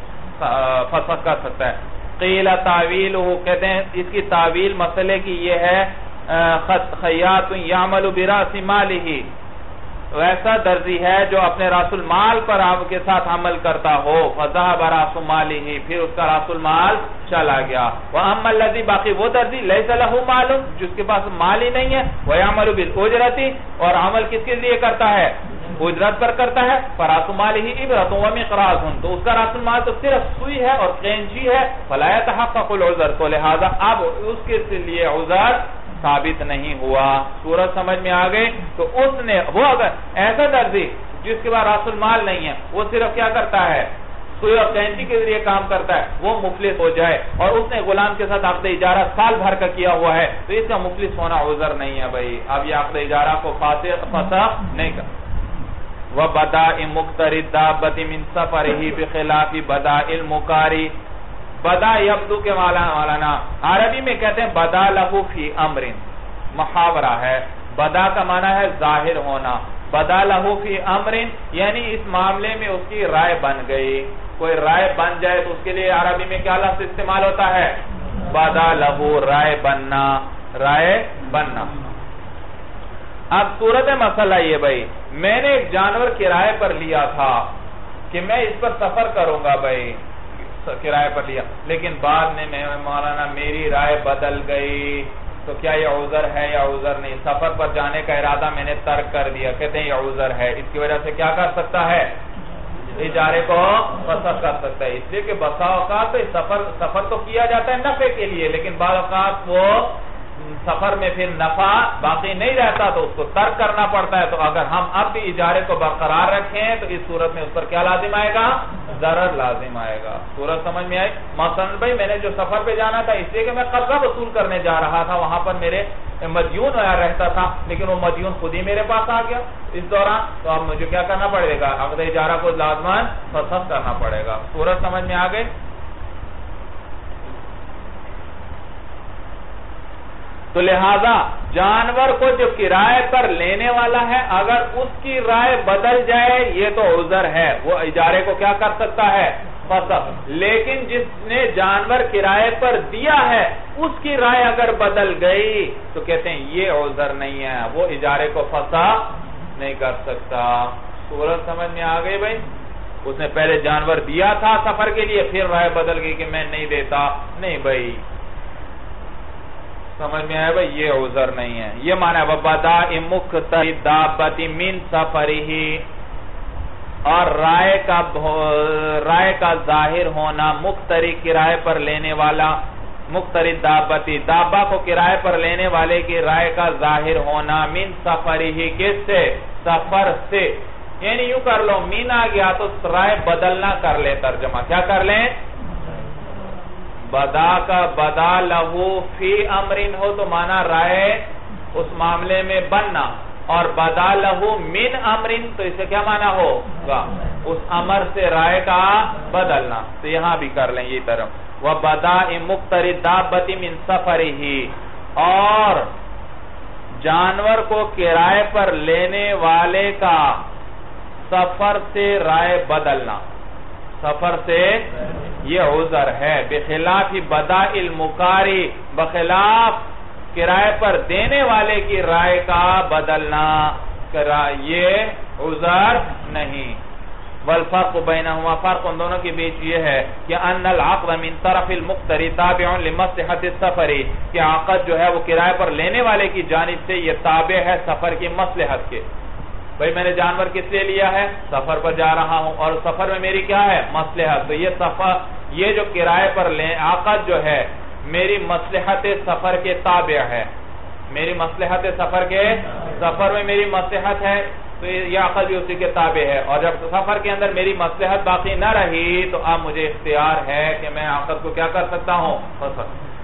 فسخ کر سکتا ہے. قیل تعویلہ، کہتے ہیں اس کی تعویل مسئلے کی یہ ہے، خیاط یعمل براس مالہ، ویسا درزی ہے جو اپنے راس المال پر آپ کے ساتھ عمل کرتا ہو، فذهب راس مالہ، پھر اس کا راس المال چلا گیا. واما الذی، باقی وہ درزی، لیس له مال، جس کے پاس مال ہی نہیں ہے، ویعمل بالاجرۃ، اور عمل کس کے لیے کرتا ہے، اجرت پر کرتا ہے، فراس مالہ ابرۃ ومقراض، تو اس کا راس المال تو صرف سوئی ہے اور قینچی ہے، فلا يتحقق العذر، تو لہذا اب اس کے لیے عذر ثابت نہیں ہوا. صورت سمجھ میں آ گئی؟ تو اس نے، وہ اگر ایسا درزی جس کے بعد راس المال نہیں ہے، وہ صرف کیا کرتا ہے، سوئی اور قینچی کے ذریعے کام کرتا ہے، وہ مفلس ہو جائے اور اس نے غلام کے ساتھ عقد اجارہ سال بھر کا کیا ہوا ہے، تو اس کا مفلس ہونا عذر نہیں ہے بھائی. اب یہ عقد اجارہ کو فسخ نہیں کر. وَبَدَاءِ مُقْتَرِ الدَّابَّةِ مِنْ سَفَرِهِ بِخِلَافِ بَدَاءِ الْمُقَارِ، بدا یبدو کے مولانا عربی میں کہتے ہیں بدا لہو فی امر، محاورہ ہے. بدا کا معنی ہے ظاہر ہونا، بدا لہو فی امر یعنی اس معاملے میں اس کی رائے بن گئی. کوئی رائے بن جائے تو اس کے لیے عربی میں کیا لفظ استعمال ہوتا ہے، بدا لہو، رائے بننا، رائے بننا. اب صورت مسئلہ یہ بھائی، میں نے ایک جانور کرائے پر لیا تھا کہ میں اس پر سفر کروں گا بھائی، کرائے پر لیا، لیکن بعد میں مولانا میری رائے بدل گئی، تو کیا یہ عذر ہے یا عذر نہیں؟ سفر پر جانے کا ارادہ میں نے ترک کر دیا، کہتے ہیں یہ عذر ہے. اس کی وجہ سے کیا کر سکتا ہے، اجارے کو فسخ کر سکتا ہے. اس لیے کہ بسا اوقات سفر تو کیا جاتا ہے نفع کے لیے، لیکن بعض اوقات وہ سفر میں پھر نفع باقی نہیں رہتا تو اس کو ترک کرنا پڑتا ہے. تو اگر ہم اب بھی اجارے کو برقرار رکھیں تو اس صورت میں اس پر کیا لازم آئے گا، ضرر لازم آئے گا. صورت سمجھ میں آئی؟ مثلا بھائی میں نے جو سفر پہ جانا تھا اس لیے کہ میں قرضہ وصول کرنے جا رہا تھا، وہاں پر میرے مدیون رہتا تھا، لیکن وہ مدیون خود ہی میرے پاس آ گیا اس دوران، تو اب مجھے کیا کرنا پڑے گا، عقد اجارہ کو لازمان فسخ کرنا پڑے گا. صورت سمجھ میں آ گئی؟ تو لہذا جانور کو جو کرائے پر لینے والا ہے اگر اس کی رائے بدل جائے یہ تو عذر ہے، وہ اجارے کو کیا کر سکتا ہے، فسخ. لیکن جس نے جانور کرائے پر دیا ہے اس کی رائے اگر بدل گئی تو کہتے ہیں یہ عذر نہیں ہے، وہ اجارے کو فسخ نہیں کر سکتا. صورت سمجھ میں آ گئی بھائی؟ اس نے پہلے جانور دیا تھا سفر کے لیے، پھر رائے بدل گئی کہ میں نہیں دیتا، نہیں بھائی. سمجھ میں آیا بھائی؟ یہ عذر نہیں ہے. یہ معنی ہے وَبَدَاءِ مُقْتَرِ الدَّابَّةِ مِنْ سَفَرِهِ، اور رائے کا ظاہر ہونا، مقتری کرائے پر لینے والا، مقتری دابتی، دابہ کو کرائے پر لینے والے کی رائے کا ظاہر ہونا، من سفرِهِ، کس سے، سفر سے. یعنی یوں کر لو، مین آ گیا تو رائے بدلنا کر لے، ترجمہ کیا کر لیں، بدا کا بدا لہو فی امرین ہو تو مانا رائے اس معاملے میں بننا، اور بدا لہو من امرین تو اسے کیا مانا ہوگا، اس امر سے رائے کا بدلنا. تو یہاں بھی کر لیں یہ طرف، وَبَدَاءِ مُقْتَرِ الدَّابَّةِ مِنْ سَفَرِهِ، اور جانور کو کرائے پر لینے والے کا سفر سے رائے بدلنا، سفر سے یہ عذر ہے. بخلاف بداء المقاری، بخلاف کرائے پر دینے والے کی رائے کا بدلنا، یہ عذر نہیں. والفرق بینہما، فرق ان دونوں کے بیچ یہ ہے کہ ان العقد من طرف المقتری تابع لمصلحت السفر، کہ عقد جو ہے وہ کرائے پر لینے والے کی جانب سے یہ تابع ہے سفر کی مصلحت کے. بھئی میں نے جانور کس لیے لیا ہے، سفر پر جا رہا ہوں، اور سفر میں میری کیا ہے، مصلحت. تو یہ جو کرائے پر عقد جو ہے میری مصلحت سفر کے تابع ہے، میری مصلحت سفر کے، سفر میں میری مصلحت ہے تو یہ عقد بھی اسی کے تابع ہے. اور جب سفر کے اندر میری مصلحت باقی نہ رہی تو اب مجھے اختیار ہے کہ میں عقد کو کیا کر سکتا ہوں،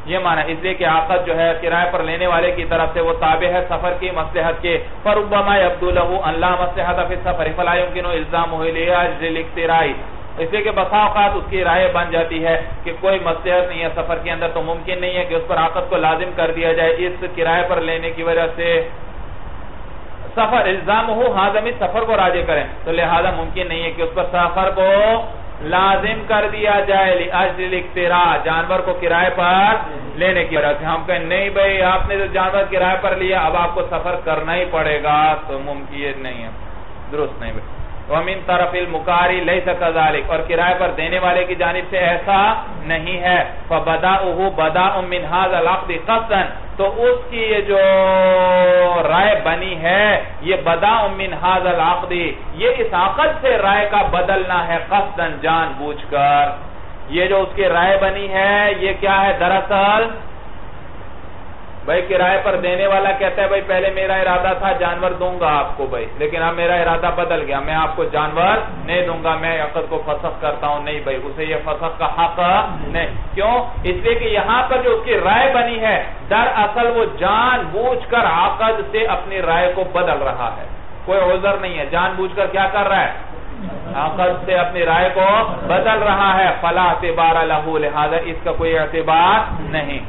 یہ معنی اس لیے کہ عقد جو ہے کرائے پر لینے والے کی طرف سے وہ تابع ہے سفر کی مصلحت کے. فربما یبدو له ان لا مصلحت فی السفر فلا يمكن الزامه لاجل الاقتراء. اس لیے کہ بسا اوقات اس کی رائے بن جاتی ہے کہ کوئی مصلحت نہیں ہے سفر کے اندر تو ممکن نہیں ہے کہ اس پر عقد کو لازم کر دیا جائے اس کرائے پر لینے کی وجہ سے. سفر الزام ہو حاضمی سفر کو راجع کریں تو لہذا ممکن نہیں ہے کہ اس پر سفر کو لازم کر دیا جائے لاجل الاقتراء جانور کو کرائے پر لینے کی وجہ سے. ہم کہیں نہیں بھائی آپ نے جو جانور کرائے پر لیا اب آپ کو سفر کرنا ہی پڑے گا تو ممکن نہیں ہے, درست نہیں بھائی. وَمِن طَرَفِ الْمُقَارِ لَيْسَ كَذَلِكَ اور کرائے پر دینے والے کی جانب سے ایسا نہیں ہے. فَبَدَاؤُهُ بَدَاءٌ مِّنْ هَذَا الْعَقْدِ قَصْدًا تو اس کی یہ جو رائے بنی ہے یہ بداء من هذا العقد یہ اس عقد سے رائے کا بدلنا ہے قصداً جان بوجھ کر. یہ جو اس کی رائے بنی ہے یہ کیا ہے دراصل بھائی کرائے پر دینے والا کہتا ہے بھائی پہلے میرا ارادہ تھا جانور دوں گا آپ کو بھائی لیکن اب میرا ارادہ بدل گیا میں آپ کو جانور نہیں دوں گا میں عقد کو فسخ کرتا ہوں. نہیں بھائی اسے یہ فسخ کا حق نہیں. کیوں؟ اس لیے کہ یہاں پر جو اس کی رائے بنی ہے دراصل وہ جان بوجھ کر عقد سے اپنی رائے کو بدل رہا ہے. کوئی عذر نہیں ہے جان بوجھ کر کیا کر رہا ہے عقد سے اپنی رائے کو بدل رہا ہے. فلا اعتبار له لہذا اس کا کوئی اعتبار نہیں.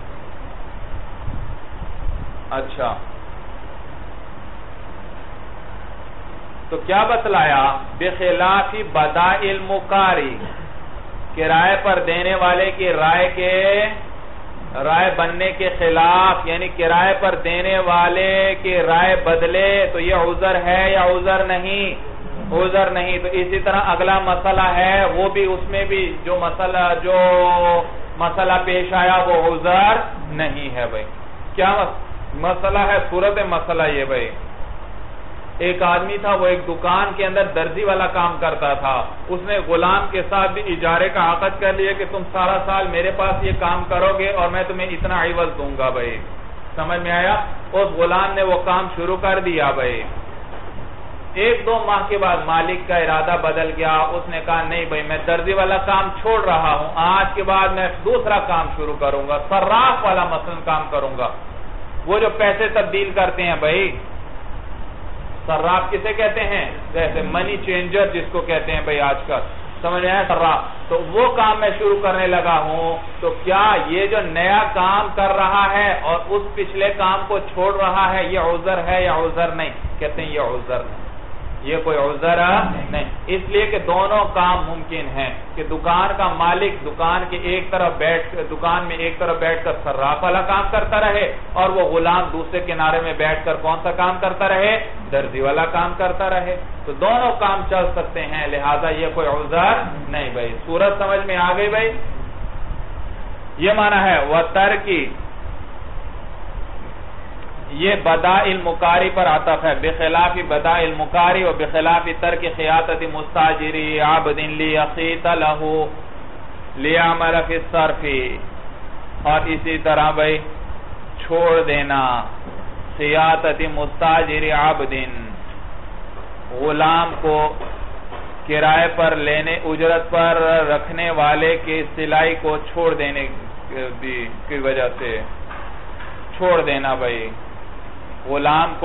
اچھا تو کیا بتلایا بخلاف بداء المقاری کرائے پر دینے والے کی رائے بننے کے خلاف یعنی کرائے پر دینے والے کی رائے بدلے تو یہ عذر ہے یا عذر نہیں؟ عذر نہیں. تو اسی طرح اگلا مسئلہ ہے وہ بھی اس میں بھی جو مسئلہ پیش آیا وہ عذر نہیں ہے. بھائی کیا مسئلہ ہے صورت مسئلہ یہ بھائی ایک آدمی تھا وہ ایک دکان کے اندر درزی والا کام کرتا تھا. اس نے غلام کے ساتھ بھی اجارے کا عقد کر لیا کہ تم سارا سال میرے پاس یہ کام کرو گے اور میں تمہیں اتنا عوض دوں گا. بھائی سمجھ میں آیا؟ اس غلام نے وہ کام شروع کر دیا. بھائی 1-2 ماہ کے بعد مالک کا ارادہ بدل گیا. اس نے کہا نہیں بھائی میں درزی والا کام چھوڑ رہا ہوں آج کے بعد میں دوسرا کام شروع کروں گا صراف والا مثلا کام کروں گا. وہ جو پیسے تبدیل کرتے ہیں بھائی صراف کسے کہتے ہیں؟ جیسے منی چینجر جس کو کہتے ہیں بھائی آج کل سمجھ آیا صراف. تو وہ کام میں شروع کرنے لگا ہوں تو کیا یہ جو نیا کام کر رہا ہے اور اس پچھلے کام کو چھوڑ رہا ہے یہ عذر ہے یا عذر نہیں؟ کہتے ہیں یہ عذر نہیں یہ کوئی عذر نہیں. اس لیے کہ دونوں کام ممکن ہیں کہ دکان کا مالک دکان میں ایک طرف بیٹھ کر صراف والا کام کرتا رہے اور وہ غلام دوسرے کنارے میں بیٹھ کر کون سا کام کرتا رہے درزی والا کام کرتا رہے. تو دونوں کام چل سکتے ہیں لہذا یہ کوئی عذر نہیں. بھائی صورت سمجھ میں آ گئی؟ بھائی یہ معنی ہے وَتَرْكِ یہ بداء المقاری پر عطف ہے بخلاف بداء المقاری و بخلاف ترک خیاطت مستاجری عبد لیخیط له لیعمل فی الصرف. اور اسی طرح بھائی چھوڑ دینا خیاطت مستاجری عبد غلام کو کرائے پر لینے اجرت پر رکھنے والے کی سلائی کو چھوڑ دینے کی وجہ سے چھوڑ دینا. بھائی غلام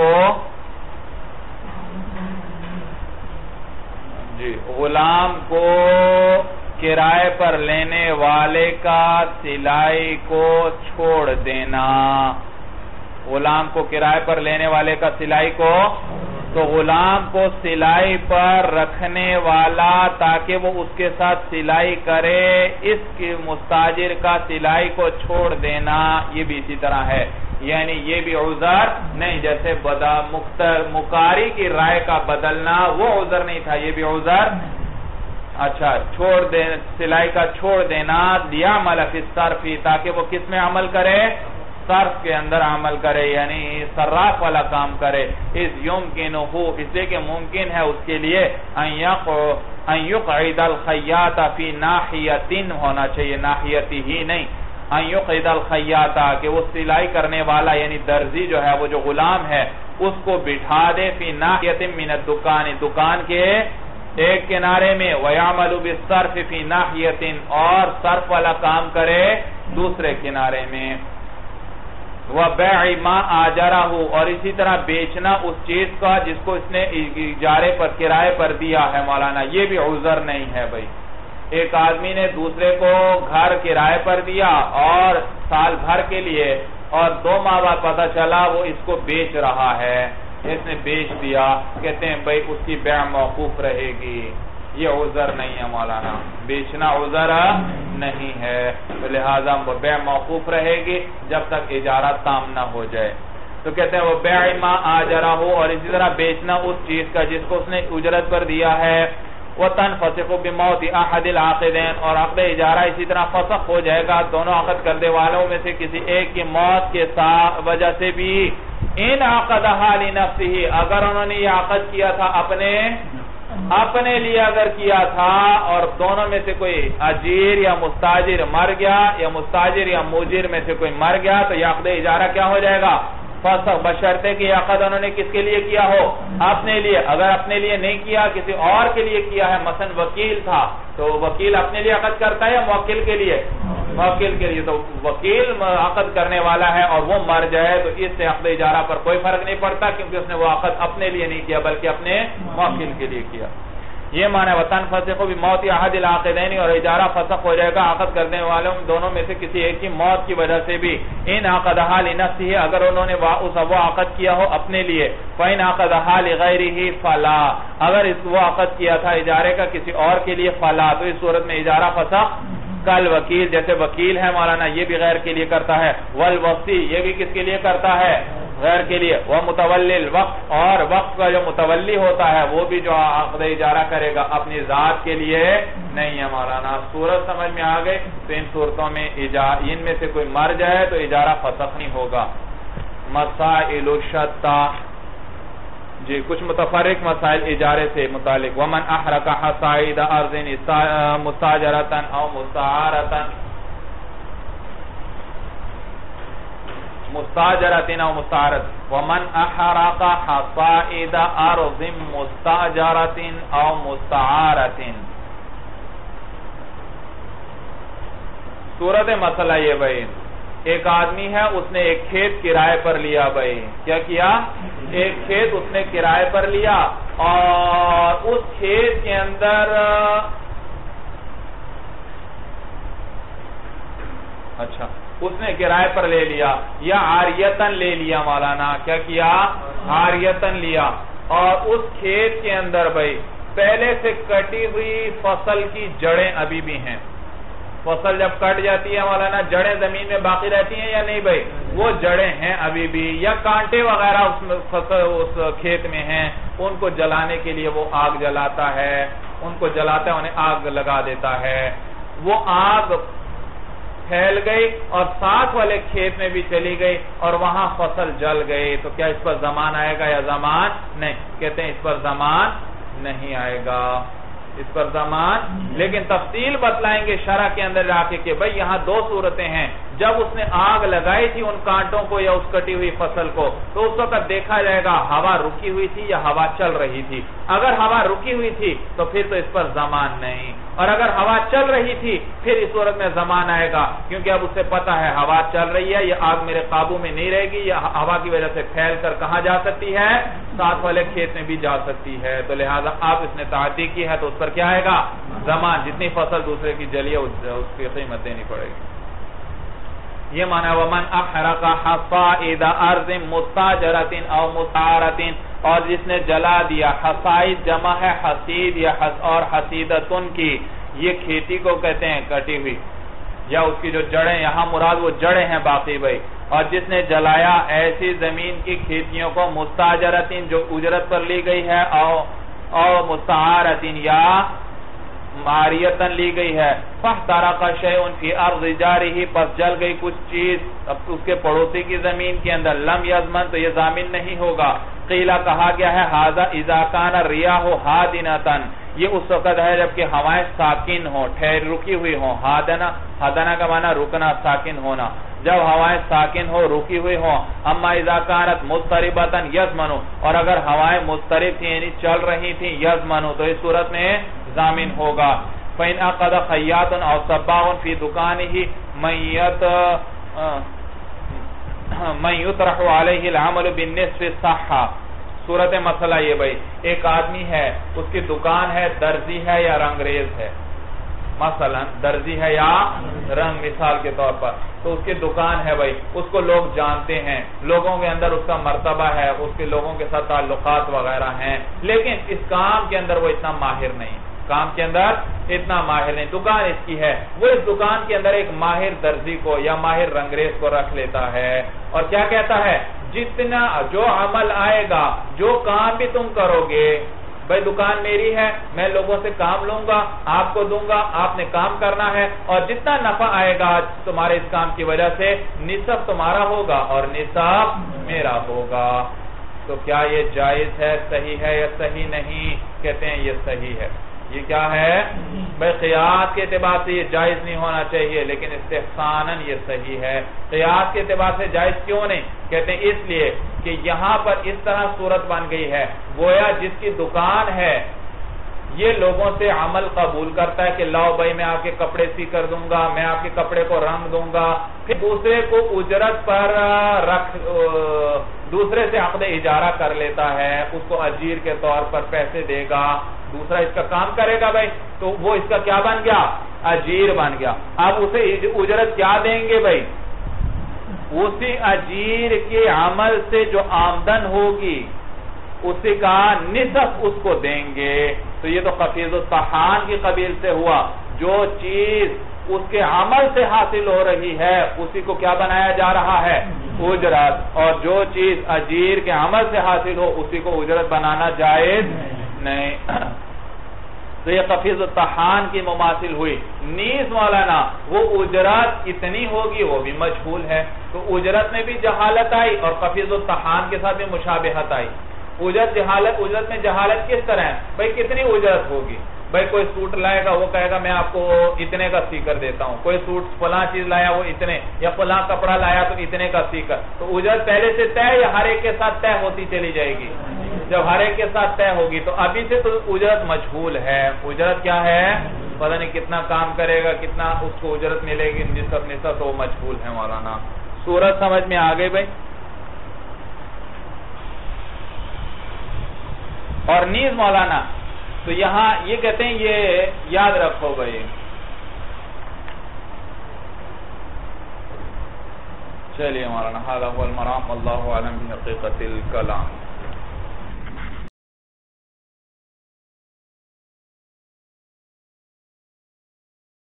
کو کرائے پر لینے والے کا سلائی کو چھوڑ دینا. غلام کو کرائے پر لینے والے کا سلائی کو تو غلام کو سلائی پر رکھنے والا تاکہ وہ اس کے ساتھ سلائی کرے اس کی مستاجر کا سلائی کو چھوڑ دینا یہ بھی اسی طرح ہے. یعنی یہ بھی عذر نہیں جیسے مقاری کی رائے کا بدلنا وہ عذر نہیں تھا یہ بھی عذر. اچھا سلائی کا چھوڑ دینا لیعمل فی الصرف تاکہ وہ کس میں عمل کرے صرف کے اندر عمل کرے یعنی صراف والا کام کرے. اس لیے کہ ممکن ہے اس کے لیے ان یقعد الخیاط فی ناحیت ہونا چاہیے ناحیتی ہی نہیں ان یقعد الخیاط کہ وہ سلائی کرنے والا یعنی درزی جو ہے وہ جو غلام ہے اس کو بٹھا دے فی ناحیت من الدکان دکان کے ایک کنارے میں وَيَعْمَلُ بِالصَّرْفِ فِي نَاحِيَةٍ اور صرف والا کام کرے دوسرے کنارے میں. وَبَيْعِ مَا آجَرَهُ اور اسی طرح بیچنا اس چیز کا جس کو اس نے اجارے پر کرائے پر دیا ہے مولانا, یہ بھی عذر نہیں ہے بھائی. ایک آدمی نے دوسرے کو گھر کرائے پر دیا اور سال بھر کے لیے, اور 2 ماہ بعد پتہ چلا وہ اس کو بیچ رہا ہے, اس نے بیچ دیا, کہتے ہیں بھائی اس کی بیع موقوف رہے گی. یہ عذر نہیں ہے مولانا, بیچنا عذر نہیں ہے, لہذا بیع موقوف رہے گی جب تک اجارہ تام نہ ہو جائے. تو کہتے ہیں وہ بیع ما آجرہ, اور اسی طرح بیچنا اس چیز کا جس کو اس نے اجرت پر دیا ہے. وَتَنْفَسِقُ بِمَوْتِ أَحَدِ الْعَاقِدَيْنِ اور عقد اجارہ اسی طرح فسخ ہو جائے گا دونوں عقد کرنے والوں میں سے کسی ایک کی موت کے وجہ سے بھی. ان عقدہا لنفسہ, اگر انہوں نے یہ عقد کیا تھا اپنے لیے اگر کیا تھا, اور دونوں میں سے کوئی اجیر یا مستاجر مر گیا, یا مستاجر یا موجر میں سے کوئی مر گیا, تو یہ عقد اجارہ کیا ہو جائے گا؟ فسخ, بشرطے کہ یہ عقد انہوں نے کس کے لیے کیا ہو؟ اپنے لیے. اگر اپنے لیے نہیں کیا, کسی اور کے لیے کیا ہے, مثلا وکیل تھا, تو وکیل اپنے لیے عقد کرتا ہے یا موکل کے لیے؟ موکل کے لیے. تو وکیل عقد کرنے والا ہے اور وہ مر جائے تو اس سے عقد اجارہ پر کوئی فرق نہیں پڑتا, کیونکہ اس نے وہ عقد اپنے لیے نہیں کیا بلکہ اپنے موکل کے لیے کیا. یہ معنی وَتَنْفَسِقُ بِمَوْتِ أَحَدِ الْعَاقِدَيْنِ اور اجارہ فسخ ہو جائے گا عقد کرنے والوں دونوں میں سے کسی ایک کی موت کی وجہ سے بھی. ان عقدہا لنفسہ, اگر انہوں نے وہ عقد کیا ہو اپنے لیے. فَإِنْ عَقَدَهَا لِغَيْرِهِ فَلَا, اگر وہ عقد کیا تھا اجارے کا کسی اور کے لیے, فلا, تو اس صورت میں اجارہ فسخ. کل وکیل, جیسے وکیل ہے مولانا, یہ بھی غیر کے لیے کرتا ہے. والوصی, یہ بھی کس کے لیے کرتا ہے؟ غیر کے لیے. وہ متولی الوقف, اور وقف کا جو متولی ہوتا ہے وہ بھی جو عقد اجارہ کرے گا اپنی ذات کے لیے نہیں ہے مولانا. صورت سمجھ میں آ گئی؟ تو ان صورتوں میں ان میں سے کوئی مر جائے تو اجارہ فسخ نہیں ہوگا. مسائل الشتہ, جی کچھ متفرق مسائل اجارے سے متعلق. ومن احرق حصائد ارض مستاجرۃ او مستعارۃ, مستاجرۃ او مستعارۃ. ومن احرق حصائد ارض مستاجرۃ او مستعارۃ. صورت مسئلہ یہ بھائی, ایک آدمی ہے, اس نے ایک کھیت کرائے پر لیا بھائی. کیا کیا؟ ایک کھیت اس نے کرائے پر لیا, اور اس کھیت کے اندر اس نے کرائے پر لے لیا یا عاریتاً لے لیا مولانا. کیا کیا؟ عاریتاً لیا. اور اس کھیت کے اندر بھائی پہلے سے کٹی ہوئی فصل کی جڑیں ابھی بھی ہیں. فصل جب کٹ جاتی ہے مولانا, جڑیں زمین میں باقی رہتی ہیں یا نہیں بھائی؟ وہ جڑیں ہیں ابھی بھی, یا کانٹے وغیرہ اس کھیت میں ہیں, ان کو جلانے کے لیے وہ آگ جلاتا ہے, ان کو جلاتا ہے, انہیں آگ لگا دیتا ہے. وہ آگ پھیل گئی اور ساتھ والے کھیت میں بھی چلی گئی اور وہاں فصل جل گئی, تو کیا اس پر ضمان آئے گا یا ضمان نہیں؟ کہتے ہیں اس پر ضمان نہیں آئے گا, اس پر ضمان. لیکن تفصیل بتلائیں گے شرح کے اندر جا کے کہ بھئی یہاں 2 صورتیں ہیں. جب اس نے آگ لگائی تھی ان کانٹوں کو یا اس کٹی ہوئی فصل کو, تو اس وقت دیکھا جائے گا ہوا رکی ہوئی تھی یا ہوا چل رہی تھی. اگر ہوا رکی ہوئی تھی تو پھر تو اس پر ضمان نہیں, اور اگر ہوا چل رہی تھی پھر اس صورت میں ضمان آئے گا, کیونکہ اب اسے پتا ہے ہوا چل رہی ہے, یہ آگ میرے قابو میں نہیں رہے گی, یہ ہوا کی وجہ سے پھیل کر کہاں جا سکتی ہے؟ ساتھ والے کھیت میں بھی جا سکتی ہے. تو لہٰذا آپ اس نے تعدی کی ہے تو اس پر کیا آئے گا؟ ضمان. جتنی فصل دوسرے کی جلی ہے اس کی قیمت دینی پڑے گی. یہ معنی ومن احرق حصائد ارض مستاجرۃ او مستعارۃ, اور جس نے جلا دیا, حصائد جمع ہے حصید یا اور حصیدتن کی, یہ کھیتی کو کہتے ہیں کٹی ہوئی, یا اس کی جو جڑیں, یہاں مراد وہ جڑیں ہیں باقی بھائی. اور جس نے جلایا ایسی زمین کی کھیتیوں کو, مستاجرۃ جو اجرت پر لی گئی ہے, او مستعارۃ یا عاریتاً لی گئی ہے. فاحترق شیء فی ارض جارہ, پس جل گئی کچھ چیز اس کے پڑوسی کی زمین کے اندر, لم یضمن, تو یہ ضامن نہیں ہوگا. قیلہ کہا گیا ہے ھذا اذا کان الرياح حادنۃ, یہ اس وقت ہے جبکہ ہوائیں ساکن ہوں, ٹھہر رکی ہوئی ہوں. حادنا کا معنی رکنا, ساکن ہونا, جب ہوائیں ساکن ہو, رکی ہوئی ہوں. اما اذا کانت مضطربۃ یضمن, اور اگر ہوائیں مضطرب تھیں یعنی چل رہی تھیں, یضمن, تو اس صورت میں ضامن ہوگا. فَإِنْ أَقَدَ خَيَّاطٌ أَوْ صَبَّاغٌ فِي دُكَانِهِ مَنْ يُطْرَحُ عَلَيْهِ الْعَمَلُ بِالنِّصْفِ صَحَّ. صورت مسئلہ یہ بھائی، ایک آدمی ہے، اس کی دکان ہے، درزی ہے یا رنگریز ہے، مثلا درزی ہے یا رنگ، مثال کے طور پر، تو اس کی دکان ہے بھائی، اس کو لوگ جانتے ہیں، لوگوں کے اندر اس کا مرتبہ ہے، اس کے لوگوں کے ساتھ تعلقات وغیرہ ہیں، لیکن اس کام کے اندر وہ اتنا ماہر نہیں، کام کے اندر اتنا ماہر نہیں، دکان اس کی ہے، وہ اس دکان کے اندر ایک ماہر درزی کو یا ماہر رنگریز کو رکھ لیتا ہے، اور کیا کہتا ہے، جتنا جو عمل آئے گا، جو کام بھی تم کرو گے، بھائی دکان میری ہے، میں لوگوں سے کام لوں گا، آپ کو دوں گا، آپ نے کام کرنا ہے، اور جتنا نفع آئے گا تمہارے اس کام کی وجہ سے، نصف تمہارا ہوگا اور نصف میرا ہوگا. تو کیا یہ جائز ہے، صحیح ہے یا صحیح نہیں؟ کہتے ہیں یہ صحیح ہے. یہ کیا ہے بھائی، قیاس کے اعتبار سے یہ جائز نہیں ہونا چاہیے، لیکن استحساناً یہ صحیح ہے. قیاس کے اعتبار سے جائز کیوں نہیں؟ کہتے ہیں اس لیے کہ یہاں پر اس طرح صورت بن گئی ہے، گویا جس کی دکان ہے یہ لوگوں سے عمل قبول کرتا ہے کہ لاؤ بھائی میں آپ کے کپڑے سی کر دوں گا، میں آپ کے کپڑے کو رنگ دوں گا، پھر دوسرے کو اجرت پر دوسرے سے عقد اجارہ کر لیتا ہے، اس کو اجیر کے طور پر پیسے دے گا، دوسرا اس کا کام کرے گا بھائی، تو وہ اس کا کیا بن گیا؟ اجیر بن گیا. اب اسے اجرت کیا دیں گے بھائی؟ اسی اجیر کے عمل سے جو آمدن ہوگی اسی کا نصف اس کو دیں گے. تو یہ تو خفیض الطحان کی قبیل سے ہوا، جو چیز اس کے عمل سے حاصل ہو رہی ہے اسی کو کیا بنایا جا رہا ہے؟ اجرت. اور جو چیز اجیر کے عمل سے حاصل ہو اسی کو اجرت بنانا جائز نہیں. تو یہ خفیض الطحان کی مماثل ہوئی. نیز مولانا وہ اجرت کتنی ہوگی وہ بھی مجہول ہے، تو اجرت میں بھی جہالت آئی اور خفیض الطحان کے ساتھ بھی مشابہت آئی. اجرت میں جہالت کس طرح ہے بھائی، کتنی اجرت ہوگی؟ بھائی کوئی سوٹ لائے گا وہ کہے گا میں آپ کو اتنے کا سی کر دیتا ہوں، کوئی سوٹ فلاں چیز لایا وہ اتنے، یا فلاں کپڑا لایا تو اتنے کا سی کر. تو اجرت پہلے سے طے یا ہر ایک کے ساتھ طے ہوتی چلی جائے گی؟ جب ہر ایک کے ساتھ طے ہوگی تو ابھی سے تو اجرت مجہول ہے. اجرت کیا ہے؟ پتہ نہیں کتنا کام کرے گا، کتنا اس کو اجرت ملے گی، نصف تو مجہول ہے مولانا. صورت سمجھ میں آ گئی بھائی؟ اور نیز مولانا تو یہاں یہ کہتے ہیں، یہ یاد رکھو بھائی. چلیے مولانا، هذا هو المرام، واللہ اعلم بحقیقت الکلام.